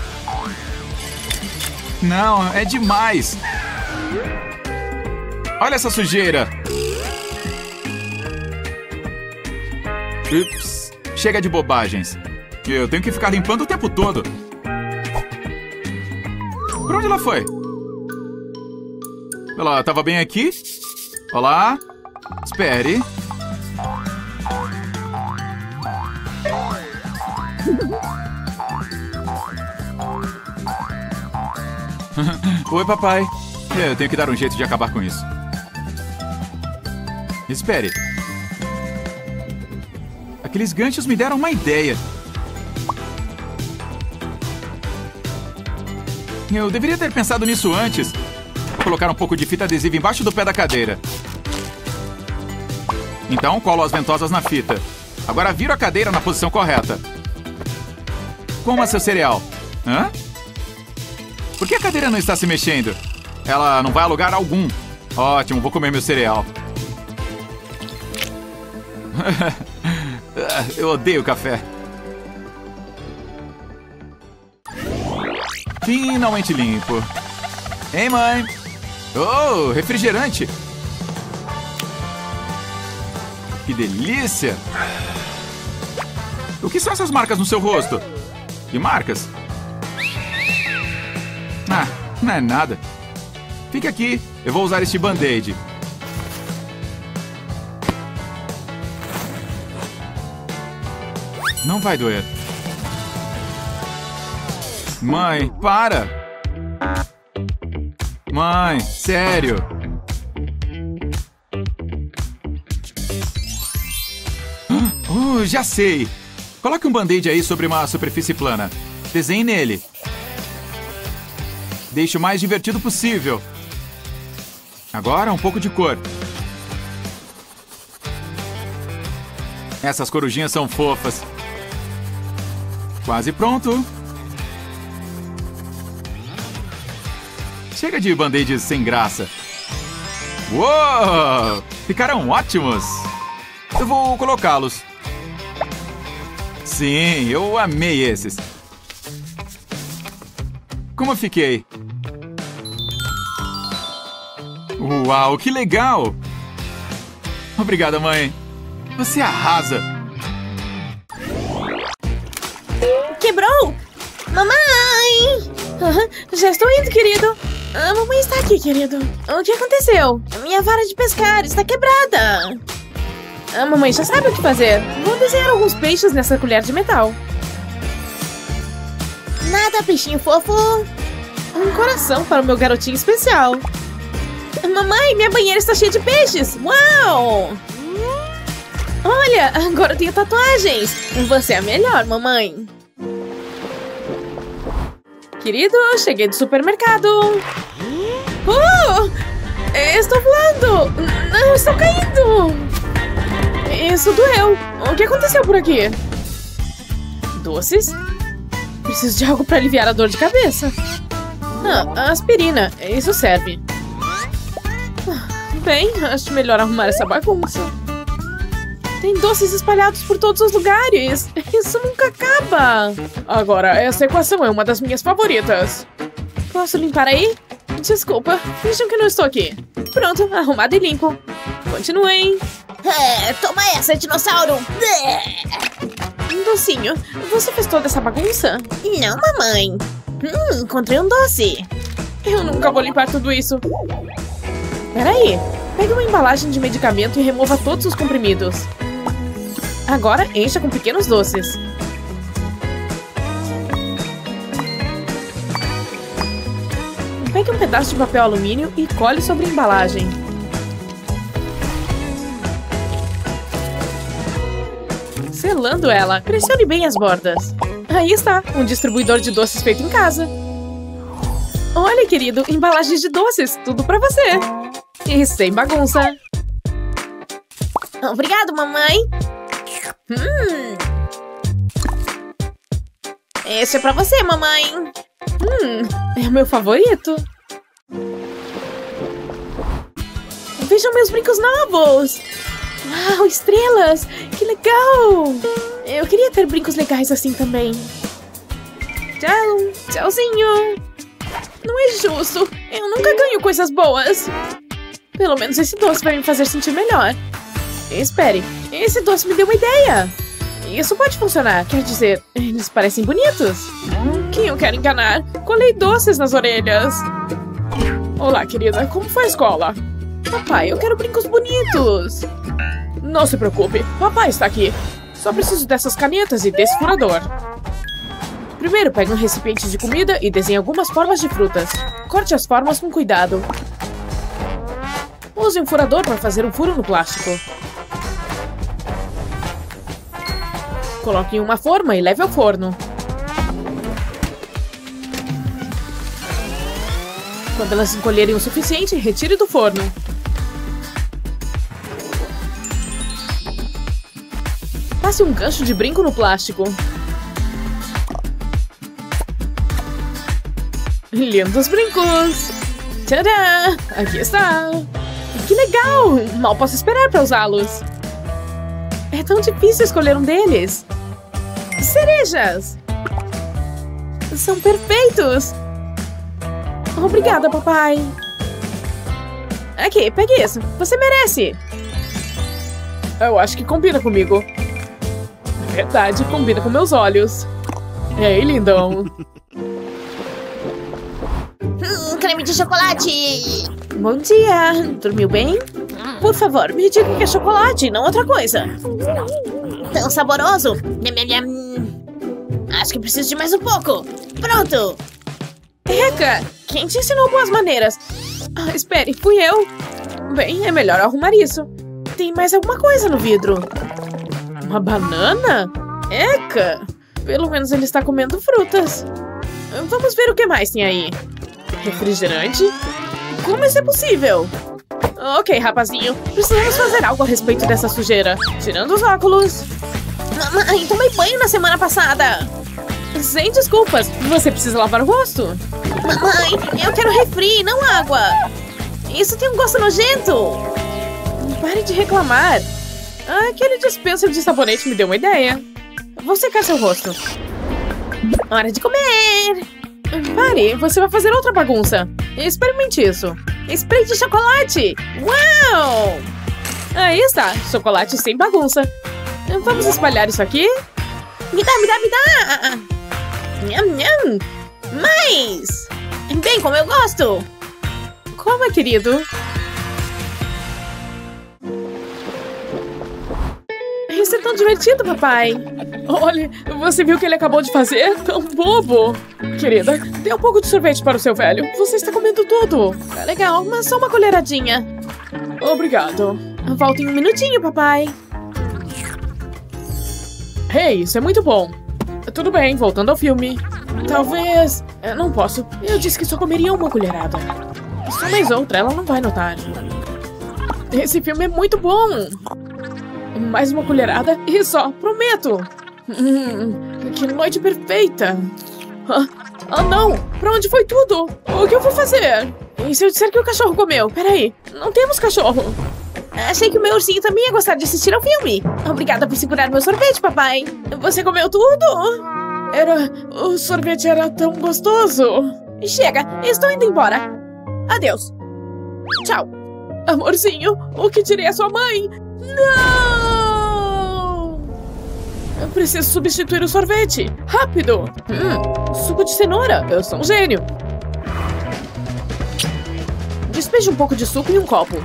Não, é demais. Olha essa sujeira. Ups. Chega de bobagens. Eu tenho que ficar limpando o tempo todo. Por onde ela foi? Ela estava bem aqui? Olá? Espere. Oi, papai. Eu tenho que dar um jeito de acabar com isso. Espere. Aqueles ganchos me deram uma ideia. Eu deveria ter pensado nisso antes. Vou colocar um pouco de fita adesiva embaixo do pé da cadeira. Então, colo as ventosas na fita. Agora viro a cadeira na posição correta. Coma seu cereal. Hã? Por que a cadeira não está se mexendo? Ela não vai a lugar algum. Ótimo, vou comer meu cereal. Eu odeio café. Finalmente limpo. Ei, mãe. Oh, refrigerante. Que delícia. O que são essas marcas no seu rosto? Que marcas? Ah, não é nada. Fique aqui, eu vou usar este band-aid. Não vai doer. Mãe, para! Mãe, sério! Oh, já sei! Coloque um band-aid aí sobre uma superfície plana. Desenhe nele. Deixe o mais divertido possível. Agora um pouco de cor. Essas corujinhas são fofas. Quase pronto. Chega de band-aids sem graça. Uou! Ficaram ótimos. Eu vou colocá-los. Sim, eu amei esses. Como eu fiquei? Uau, que legal! Obrigada, mãe. Você arrasa. Quebrou! Mamãe! Ah, já estou indo, querido. A mamãe está aqui, querido. O que aconteceu? A minha vara de pescar está quebrada. A mamãe já sabe o que fazer. Vou desenhar alguns peixes nessa colher de metal. Nada, peixinho fofo. Um coração para o meu garotinho especial. Mamãe, minha banheira está cheia de peixes! Uau! Olha, agora eu tenho tatuagens! Você é a melhor, mamãe! Querido, cheguei do supermercado! Uh! Estou voando! Não, estou caindo! Isso doeu! O que aconteceu por aqui? Doces? Preciso de algo para aliviar a dor de cabeça. Ah, aspirina. Isso serve. Bem, acho melhor arrumar essa bagunça. Tem doces espalhados por todos os lugares. Isso nunca acaba. Agora, essa equação é uma das minhas favoritas. Posso limpar aí? Desculpa, finjam que não estou aqui. Pronto, arrumado e limpo. Continuem. É, toma essa, dinossauro. Um docinho. Você fez toda essa bagunça? Não, mamãe. Hum, encontrei um doce. Eu nunca vou limpar tudo isso. Peraí. Pegue uma embalagem de medicamento e remova todos os comprimidos. Agora encha com pequenos doces. Pegue um pedaço de papel alumínio e cole sobre a embalagem. Selando ela, pressione bem as bordas. Aí está, um distribuidor de doces feito em casa. Olha, querido, embalagens de doces, tudo pra você. E sem bagunça. Obrigado, mamãe. Hum. Esse é pra você, mamãe. Hum, é o meu favorito. Vejam meus brincos novos. Uau, estrelas! Que legal! Eu queria ter brincos legais assim também. Tchau, tchauzinho. Não é justo. Eu nunca ganho coisas boas. Pelo menos esse doce vai me fazer sentir melhor. Espere, esse doce me deu uma ideia. Isso pode funcionar, quer dizer, eles parecem bonitos. Quem eu quero enganar? Colei doces nas orelhas. Olá, querida, como foi a escola? Papai, eu quero brincos bonitos. Não se preocupe, papai está aqui. Só preciso dessas canetas e desse furador. Primeiro, pegue um recipiente de comida e desenhe algumas formas de frutas. Corte as formas com cuidado. Use um furador para fazer um furo no plástico. Coloque em uma forma e leve ao forno. Quando elas encolherem o suficiente, retire do forno. Passe um gancho de brinco no plástico. Lindos brincos! Tcharam! Aqui está! Que legal! Mal posso esperar para usá-los. É tão difícil escolher um deles. Cerejas! São perfeitos! Obrigada, papai! Aqui, pegue isso. Você merece! Eu acho que combina comigo. Verdade, combina com meus olhos. Ei, lindão! Hum, creme de chocolate! Bom dia! Dormiu bem? Por favor, me diga que é chocolate, não outra coisa. Tão saboroso! Nham, nham, nham. Acho que preciso de mais um pouco. Pronto! Eca! Quem te ensinou boas maneiras? Ah, espere, fui eu. Bem, é melhor arrumar isso. Tem mais alguma coisa no vidro. Uma banana? Eca! Pelo menos ele está comendo frutas. Vamos ver o que mais tem aí. Refrigerante? Como isso é possível? Ok, rapazinho. Precisamos fazer algo a respeito dessa sujeira. Tirando os óculos. Mamãe, tomei banho na semana passada. Sem desculpas. Você precisa lavar o rosto. Mamãe, eu quero refri, não água. Isso tem um gosto nojento. Pare de reclamar. Aquele dispenser de sabonete me deu uma ideia. Vou secar seu rosto. Hora de comer. Pare, você vai fazer outra bagunça. Experimente isso. Spray de chocolate. Uau! Aí está, chocolate sem bagunça. Vamos espalhar isso aqui? Me dá, me dá, me dá. Nham, nham. Mais. Bem como eu gosto. Coma, querido. Deve ser tão divertido, papai. Olha, você viu o que ele acabou de fazer? Tão bobo. Querida, dê um pouco de sorvete para o seu velho. Você está comendo tudo. Tá legal, mas só uma colheradinha. Obrigado. Volta em um minutinho, papai. Hey, isso é muito bom. Tudo bem, voltando ao filme. Talvez... Eu não posso. Eu disse que só comeria uma colherada. Só mais outra, ela não vai notar. Esse filme é muito bom. Mais uma colherada e só, prometo. Hum, que noite perfeita. Ah, ah, não! Pra onde foi tudo? O que eu vou fazer? E se eu disser que o cachorro comeu? Peraí, não temos cachorro. Achei que o meu ursinho também ia gostar de assistir ao filme. Obrigada por segurar meu sorvete, papai. Você comeu tudo? Era... O sorvete era tão gostoso. Chega, estou indo embora. Adeus. Tchau. Amorzinho, o que direi à sua mãe? Não! Eu preciso substituir o sorvete. Rápido! Hum, suco de cenoura. Eu sou um gênio. Despeje um pouco de suco em um copo.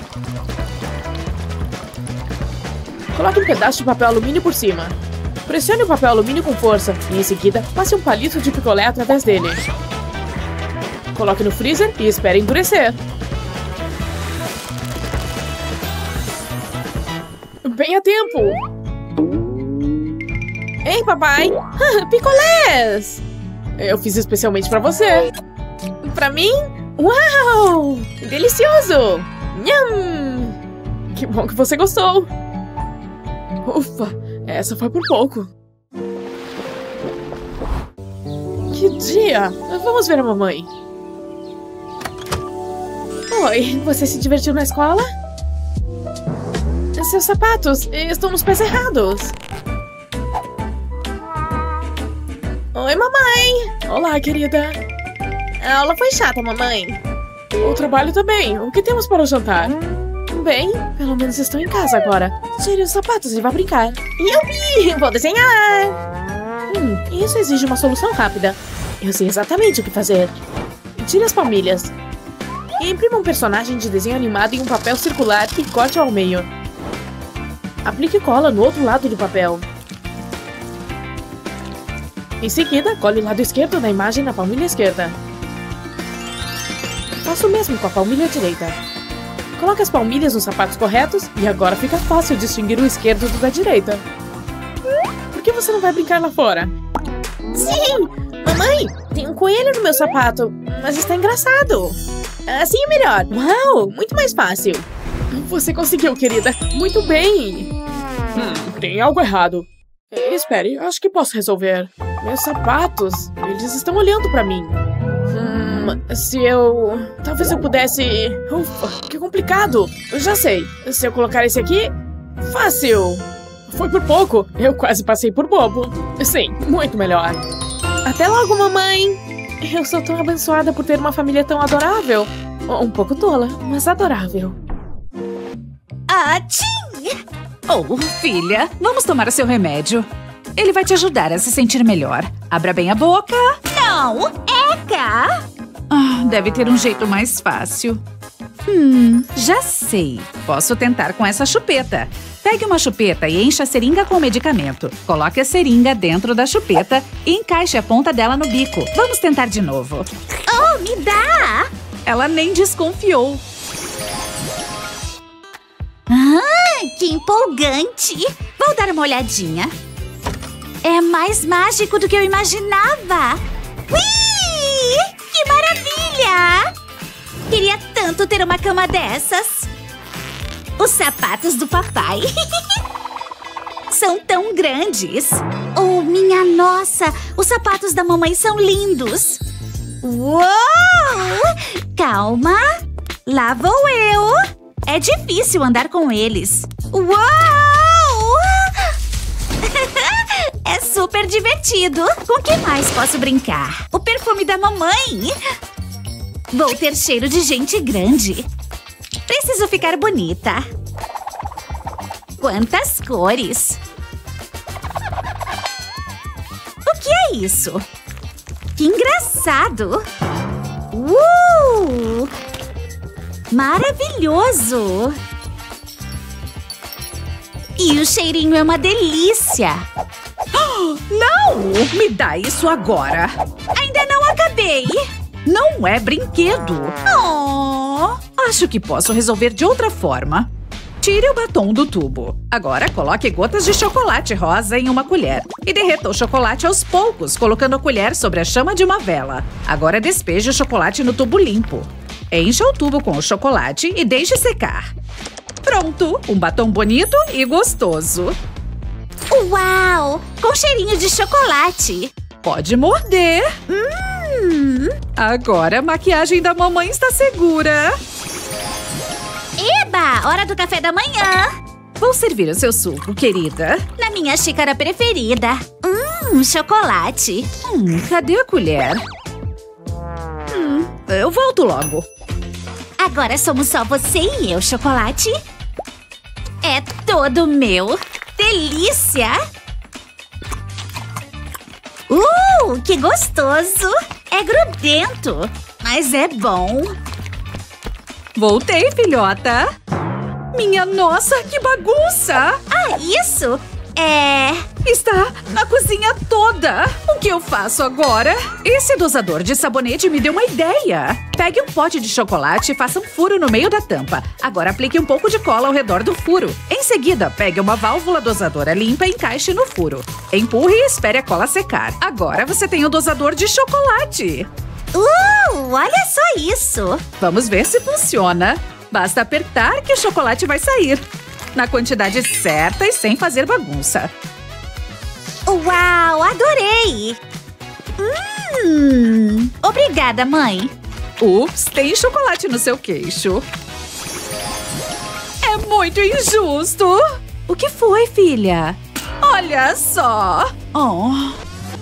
Coloque um pedaço de papel alumínio por cima. Pressione o papel alumínio com força e, em seguida, passe um palito de picolé através dele. Coloque no freezer e espere endurecer. Bem a tempo! Ei, papai! Picolés! Eu fiz especialmente pra você. Pra mim? Uau! Delicioso! Nham! Que bom que você gostou! Ufa, essa foi por pouco. Que dia! Vamos ver a mamãe. Oi, você se divertiu na escola? Seus sapatos estão nos pés errados. Oi, mamãe! Olá, querida. A aula foi chata, mamãe. O trabalho também. O que temos para o jantar? Bem, pelo menos estou em casa agora. Tire os sapatos e vá brincar. Yupi! Vou desenhar! Hum, isso exige uma solução rápida. Eu sei exatamente o que fazer. Tire as palmilhas. E imprima um personagem de desenho animado em um papel circular e corte ao meio. Aplique cola no outro lado do papel. Em seguida, cole o lado esquerdo da imagem na palmilha esquerda. Faça o mesmo com a palmilha direita. Coloque as palmilhas nos sapatos corretos e agora fica fácil distinguir o esquerdo do da direita. Por que você não vai brincar lá fora? Sim! Mamãe, tem um coelho no meu sapato, mas está engraçado. Assim é melhor. Uau, muito mais fácil. Você conseguiu, querida. Muito bem. Hum, tem algo errado. Espere, acho que posso resolver. Meus sapatos, eles estão olhando pra mim. Hum, se eu... Talvez eu pudesse... Ufa, que complicado. Eu já sei. Se eu colocar esse aqui... Fácil. Foi por pouco. Eu quase passei por bobo. Sim, muito melhor. Até logo, mamãe. Eu sou tão abençoada por ter uma família tão adorável. Um pouco tola, mas adorável. Atchim! Oh, filha, vamos tomar o seu remédio. Ele vai te ajudar a se sentir melhor. Abra bem a boca. Não, Eca! Ah, deve ter um jeito mais fácil. Hum, já sei. Posso tentar com essa chupeta. Pegue uma chupeta e encha a seringa com o medicamento. Coloque a seringa dentro da chupeta e encaixe a ponta dela no bico. Vamos tentar de novo. Oh, me dá! Ela nem desconfiou. Ah, que empolgante! Vou dar uma olhadinha. É mais mágico do que eu imaginava. Ui! Que maravilha! Queria tanto ter uma cama dessas. Os sapatos do papai. São tão grandes. Oh, minha nossa! Os sapatos da mamãe são lindos. Uou! Calma. Lá vou eu. É difícil andar com eles. Uou! É super divertido. Com o que mais posso brincar? O perfume da mamãe. Vou ter cheiro de gente grande. Preciso ficar bonita. Quantas cores! O que é isso? Que engraçado! Uh! Maravilhoso! E o cheirinho é uma delícia. Não! Me dá isso agora. Ainda não acabei. Não é brinquedo. Oh, acho que posso resolver de outra forma. Tire o batom do tubo. Agora coloque gotas de chocolate rosa em uma colher. E derreta o chocolate aos poucos, colocando a colher sobre a chama de uma vela. Agora despeje o chocolate no tubo limpo. Encha o tubo com o chocolate e deixe secar. Pronto! Um batom bonito e gostoso. Uau! Com cheirinho de chocolate. Pode morder. Hum. Agora a maquiagem da mamãe está segura. Eba! Hora do café da manhã. Vou servir o seu suco, querida. Na minha xícara preferida. Hum, chocolate. Hum, cadê a colher? Hum, eu volto logo. Agora somos só você e eu, chocolate. É todo meu. Delícia! Uh, que gostoso! É grudento, mas é bom. Voltei, filhota. Minha nossa, que bagunça! Ah, isso é... Está na cozinha toda. O que eu faço agora? Esse dosador de sabonete me deu uma ideia. Pegue um pote de chocolate e faça um furo no meio da tampa. Agora aplique um pouco de cola ao redor do furo. Em seguida, pegue uma válvula dosadora limpa e encaixe no furo. Empurre e espere a cola secar. Agora você tem o dosador de chocolate. Uh, olha só isso! Vamos ver se funciona. Basta apertar que o chocolate vai sair. Na quantidade certa e sem fazer bagunça. Uau, adorei! Hum, obrigada, mãe. Ups, tem chocolate no seu queixo. É muito injusto. O que foi, filha? Olha só. Oh.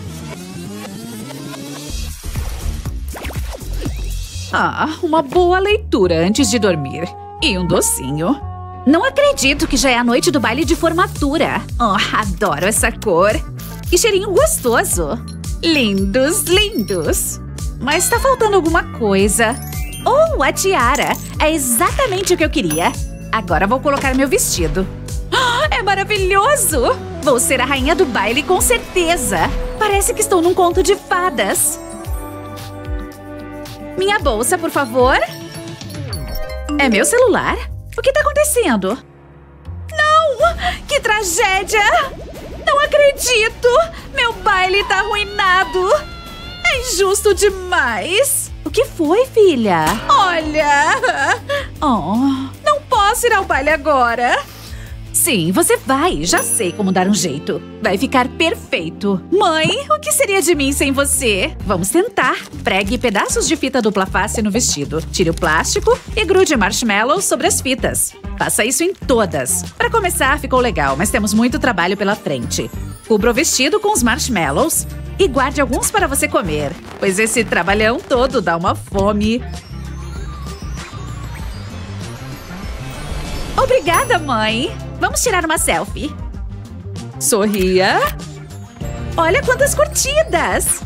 Ah, uma boa leitura antes de dormir. E um docinho. Não acredito que já é a noite do baile de formatura. Oh, adoro essa cor. Que cheirinho gostoso. Lindos, lindos. Mas tá faltando alguma coisa. Oh, a tiara. É exatamente o que eu queria. Agora vou colocar meu vestido. Oh, é maravilhoso. Vou ser a rainha do baile com certeza. Parece que estou num conto de fadas. Minha bolsa, por favor. É meu celular? O que tá acontecendo? Não! Que tragédia! Não acredito! Meu baile tá arruinado! É injusto demais! O que foi, filha? Olha! Oh, não posso ir ao baile agora! Sim, você vai. Já sei como dar um jeito. Vai ficar perfeito. Mãe, o que seria de mim sem você? Vamos tentar. Pregue pedaços de fita dupla face no vestido. Tire o plástico e grude marshmallows sobre as fitas. Faça isso em todas. Para começar, ficou legal, mas temos muito trabalho pela frente. Cubra o vestido com os marshmallows e guarde alguns para você comer, pois esse trabalhão todo dá uma fome. Obrigada, mãe! Vamos tirar uma selfie. Sorria. Olha quantas curtidas!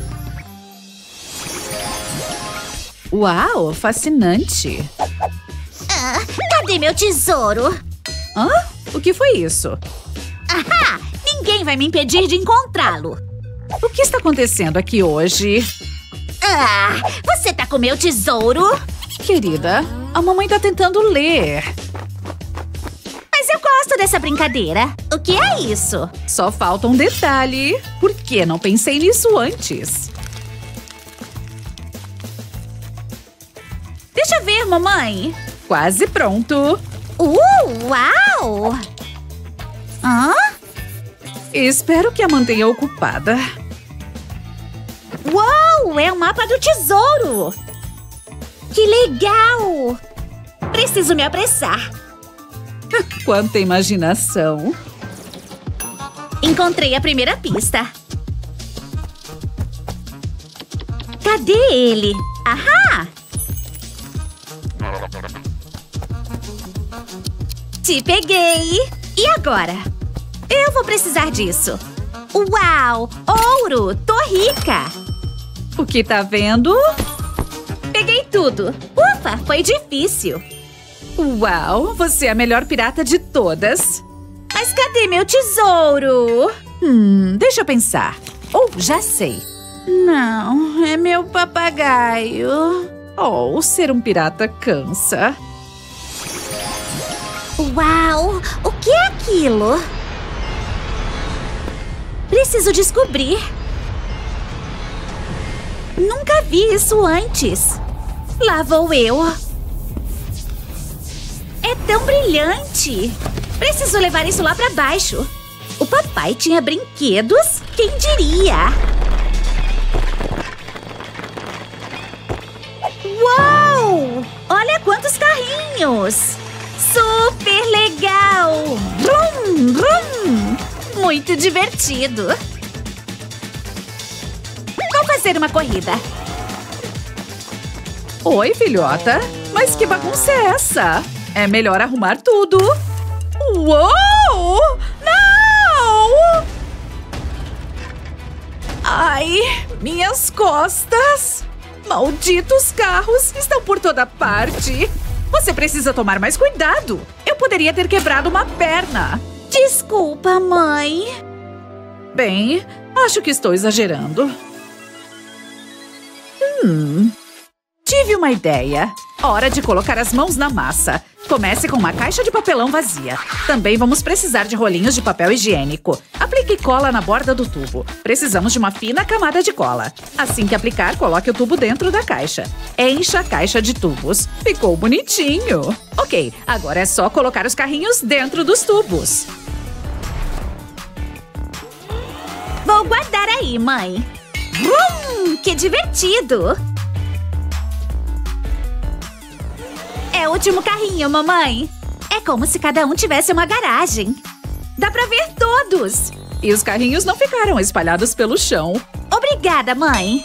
Uau, fascinante! Ah, cadê meu tesouro? Hã? O que foi isso? Ahá! Ninguém vai me impedir de encontrá-lo. O que está acontecendo aqui hoje? Ah, você tá com meu tesouro? Querida, a mamãe tá tentando ler. Mas eu gosto dessa brincadeira. O que é isso? Só falta um detalhe. Por que não pensei nisso antes? Deixa eu ver, mamãe. Quase pronto. Uh, uau! Hã? Espero que a mantenha ocupada. Uau! É o mapa do tesouro! Que legal! Preciso me apressar. Quanta imaginação! Encontrei a primeira pista. Cadê ele? Ahá! Te peguei! E agora? Eu vou precisar disso. Uau! Ouro! Tô rica! O que tá vendo? Peguei tudo. Ufa, foi difícil. Uau, você é a melhor pirata de todas. Mas cadê meu tesouro? Hum, deixa eu pensar. Oh, já sei. Não, é meu papagaio. Oh, ser um pirata cansa. Uau! O que é aquilo? Preciso descobrir. Nunca vi isso antes. Lá vou eu. É tão brilhante. Preciso levar isso lá pra baixo. O papai tinha brinquedos? Quem diria? Uau! Olha quantos carrinhos! Super legal! Vrum, vrum. Muito divertido. Vamos fazer uma corrida. Oi, filhota. Mas que bagunça é essa? É melhor arrumar tudo. Uou! Não! Ai, minhas costas! Malditos carros estão por toda parte. Você precisa tomar mais cuidado. Eu poderia ter quebrado uma perna. Desculpa, mãe. Bem, acho que estou exagerando. Hum... Tive uma ideia. Hora de colocar as mãos na massa. Comece com uma caixa de papelão vazia. Também vamos precisar de rolinhos de papel higiênico. Aplique cola na borda do tubo. Precisamos de uma fina camada de cola. Assim que aplicar, coloque o tubo dentro da caixa. Encha a caixa de tubos. Ficou bonitinho. Ok, agora é só colocar os carrinhos dentro dos tubos. Vou guardar aí, mãe. Hum, que divertido! É o último carrinho, mamãe. É como se cada um tivesse uma garagem. Dá pra ver todos. E os carrinhos não ficaram espalhados pelo chão. Obrigada, mãe.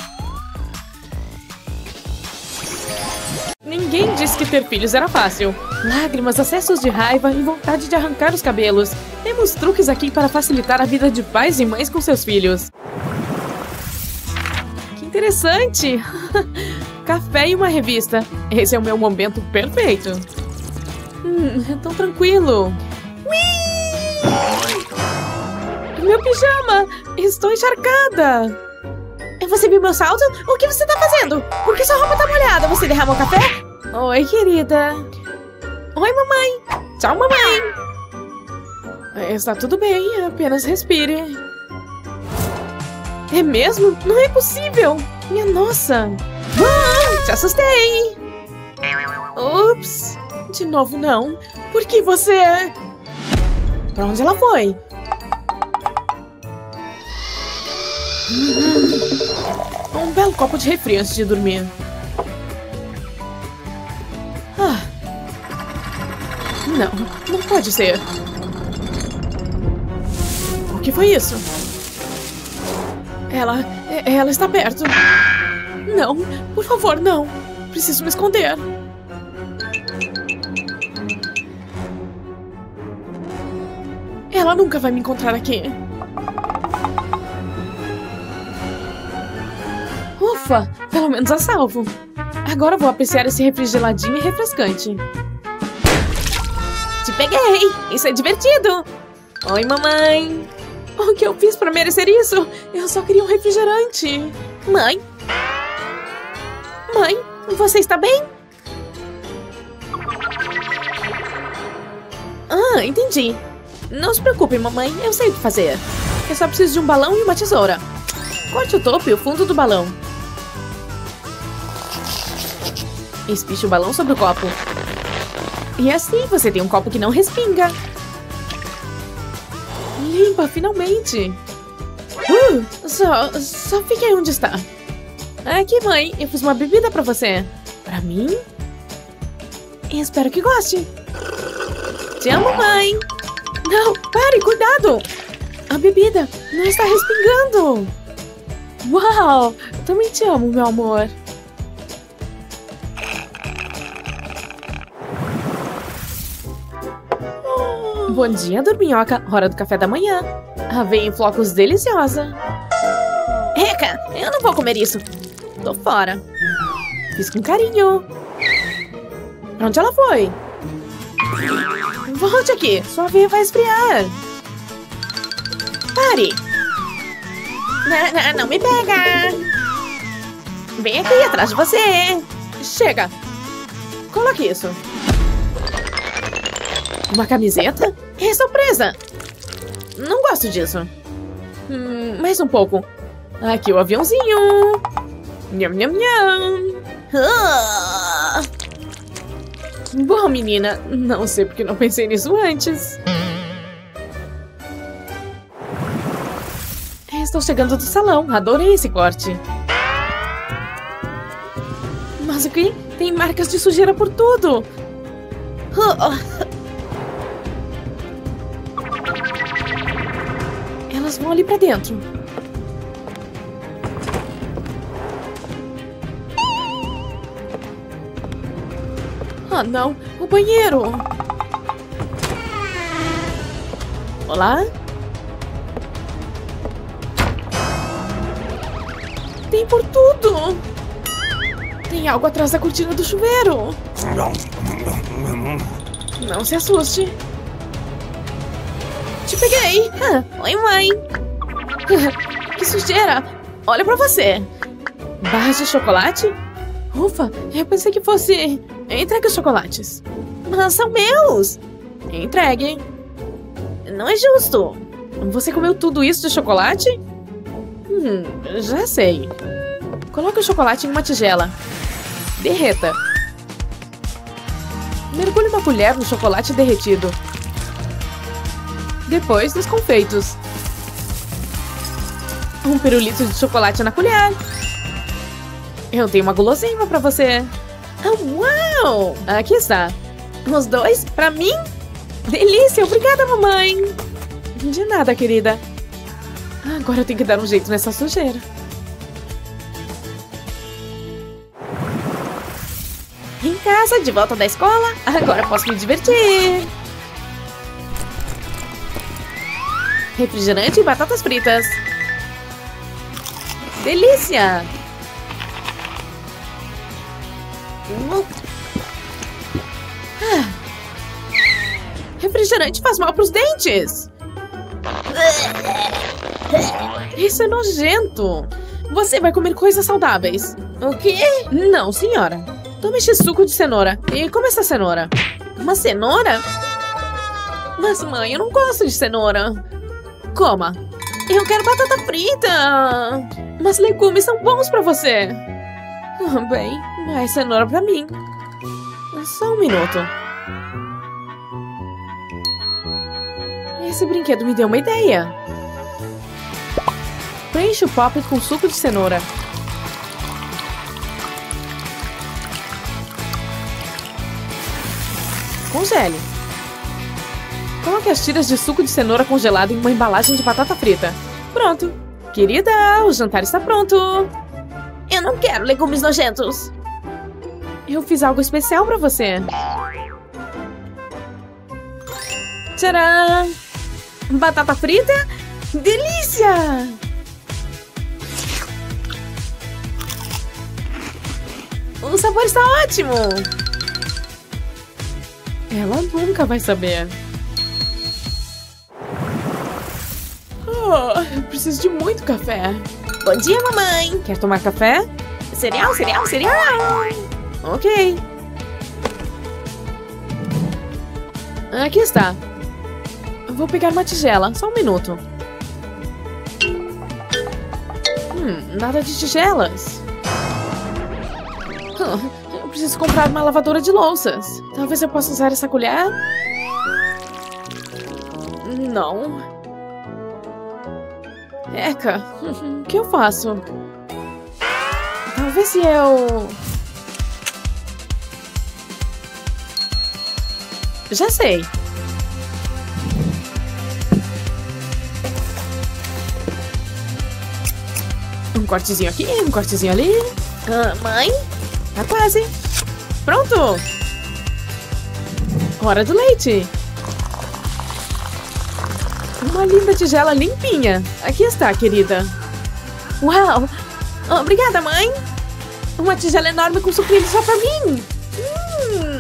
Ninguém disse que ter filhos era fácil. Lágrimas, acessos de raiva e vontade de arrancar os cabelos. Temos truques aqui para facilitar a vida de pais e mães com seus filhos. Que interessante! Café e uma revista. Esse é o meu momento perfeito. Hum, é tão tranquilo. Ui! Meu pijama! Estou encharcada! Você viu meu salto? O que você tá fazendo? Por que sua roupa tá molhada? Você derramou café? Oi, querida. Oi, mamãe. Tchau, mamãe. Está tudo bem, apenas respire. É mesmo? Não é possível! Minha nossa! Ah, te assustei! Ups! De novo não. Por que você... Pra onde ela foi? Um belo copo de refri antes de dormir. Ah. Não, não pode ser. O que foi isso? Ela... Ela está perto. Não, por favor, não. Preciso me esconder. Ela nunca vai me encontrar aqui. Ufa, pelo menos a salvo. Agora vou apreciar esse refri geladinho e refrescante. Te peguei! Isso é divertido! Oi, mamãe! O que eu fiz pra merecer isso? Eu só queria um refrigerante. Mãe? Mãe, você está bem? Ah, entendi. Não se preocupe, mamãe. Eu sei o que fazer. Eu só preciso de um balão e uma tesoura. Corte o topo e o fundo do balão. Espiche o balão sobre o copo. E assim você tem um copo que não respinga. Limpa, finalmente. Uh, só, só fique aí onde está. Aqui, mãe, eu fiz uma bebida pra você. Pra mim? Espero que goste. Te amo, mãe. Não, pare, cuidado. A bebida não está respingando. Uau, também te amo, meu amor. Bom dia, dorminhoca. Hora do café da manhã. Aveia em flocos deliciosa. Eca, eu não vou comer isso. Tô fora. Fiz com carinho. Pra onde ela foi? Volte aqui. Sua veia vai esfriar. Pare. Não, não, não me pega. Vem aqui atrás de você. Chega. Coloque isso. Uma camiseta? Estou presa. Não gosto disso. Hum, mais um pouco. Aqui o aviãozinho. Nham, nham, nham. Ah! Bom, menina, não sei porque não pensei nisso antes. Estou chegando do salão. Adorei esse corte. Mas o que? Tem marcas de sujeira por tudo. Elas vão ali pra dentro. Ah, não. O banheiro. Olá? Tem por tudo. Tem algo atrás da cortina do chuveiro. Não se assuste. Te peguei. Ah, oi, mãe. Que sujeira. Olha pra você. Barras de chocolate? Ufa, eu pensei que fosse... Entregue os chocolates. Mas são meus. Entregue. Não é justo. Você comeu tudo isso de chocolate? Hum, já sei. Coloque o chocolate em uma tigela. Derreta. Mergulhe uma colher no chocolate derretido. Depois, nos confeitos. Um pirulito de chocolate na colher. Eu tenho uma guloseima pra você. Oh, uau! Aqui está. Os dois pra mim? Delícia! Obrigada, mamãe! De nada, querida. Agora eu tenho que dar um jeito nessa sujeira. Em casa, de volta da escola. Agora posso me divertir. Refrigerante e batatas fritas. Delícia! Ah. Refrigerante faz mal pros dentes. Isso é nojento. Você vai comer coisas saudáveis. O quê? Não, senhora. Tome este suco de cenoura. E come essa cenoura. Uma cenoura? Mas, mãe, eu não gosto de cenoura. Coma. Eu quero batata frita. Mas legumes são bons pra você. Ah, bem, mais cenoura pra mim. Só um minuto. Esse brinquedo me deu uma ideia. Preencha o Poppet com suco de cenoura. Congele. Coloque as tiras de suco de cenoura congelado em uma embalagem de batata frita. Pronto. Querida, o jantar está pronto. Eu não quero legumes nojentos. Eu fiz algo especial pra você. Tcharam! Batata frita? Delícia! O sabor está ótimo! Ela nunca vai saber. Oh, eu preciso de muito café. Bom dia, mamãe. Quer tomar café? Cereal, cereal, cereal. Ok. Aqui está. Vou pegar uma tigela, só um minuto. Hum, nada de tigelas. Hum, eu preciso comprar uma lavadora de louças. Talvez eu possa usar essa colher? Não. Eca, o que eu faço? Talvez se eu... Já sei. Um cortezinho aqui, um cortezinho ali. Ah, mãe? Tá quase. Pronto. Hora do leite. Uma linda tigela limpinha. Aqui está, querida. Uau! Obrigada, mãe. Uma tigela enorme com sucrilhos só pra mim. Hum.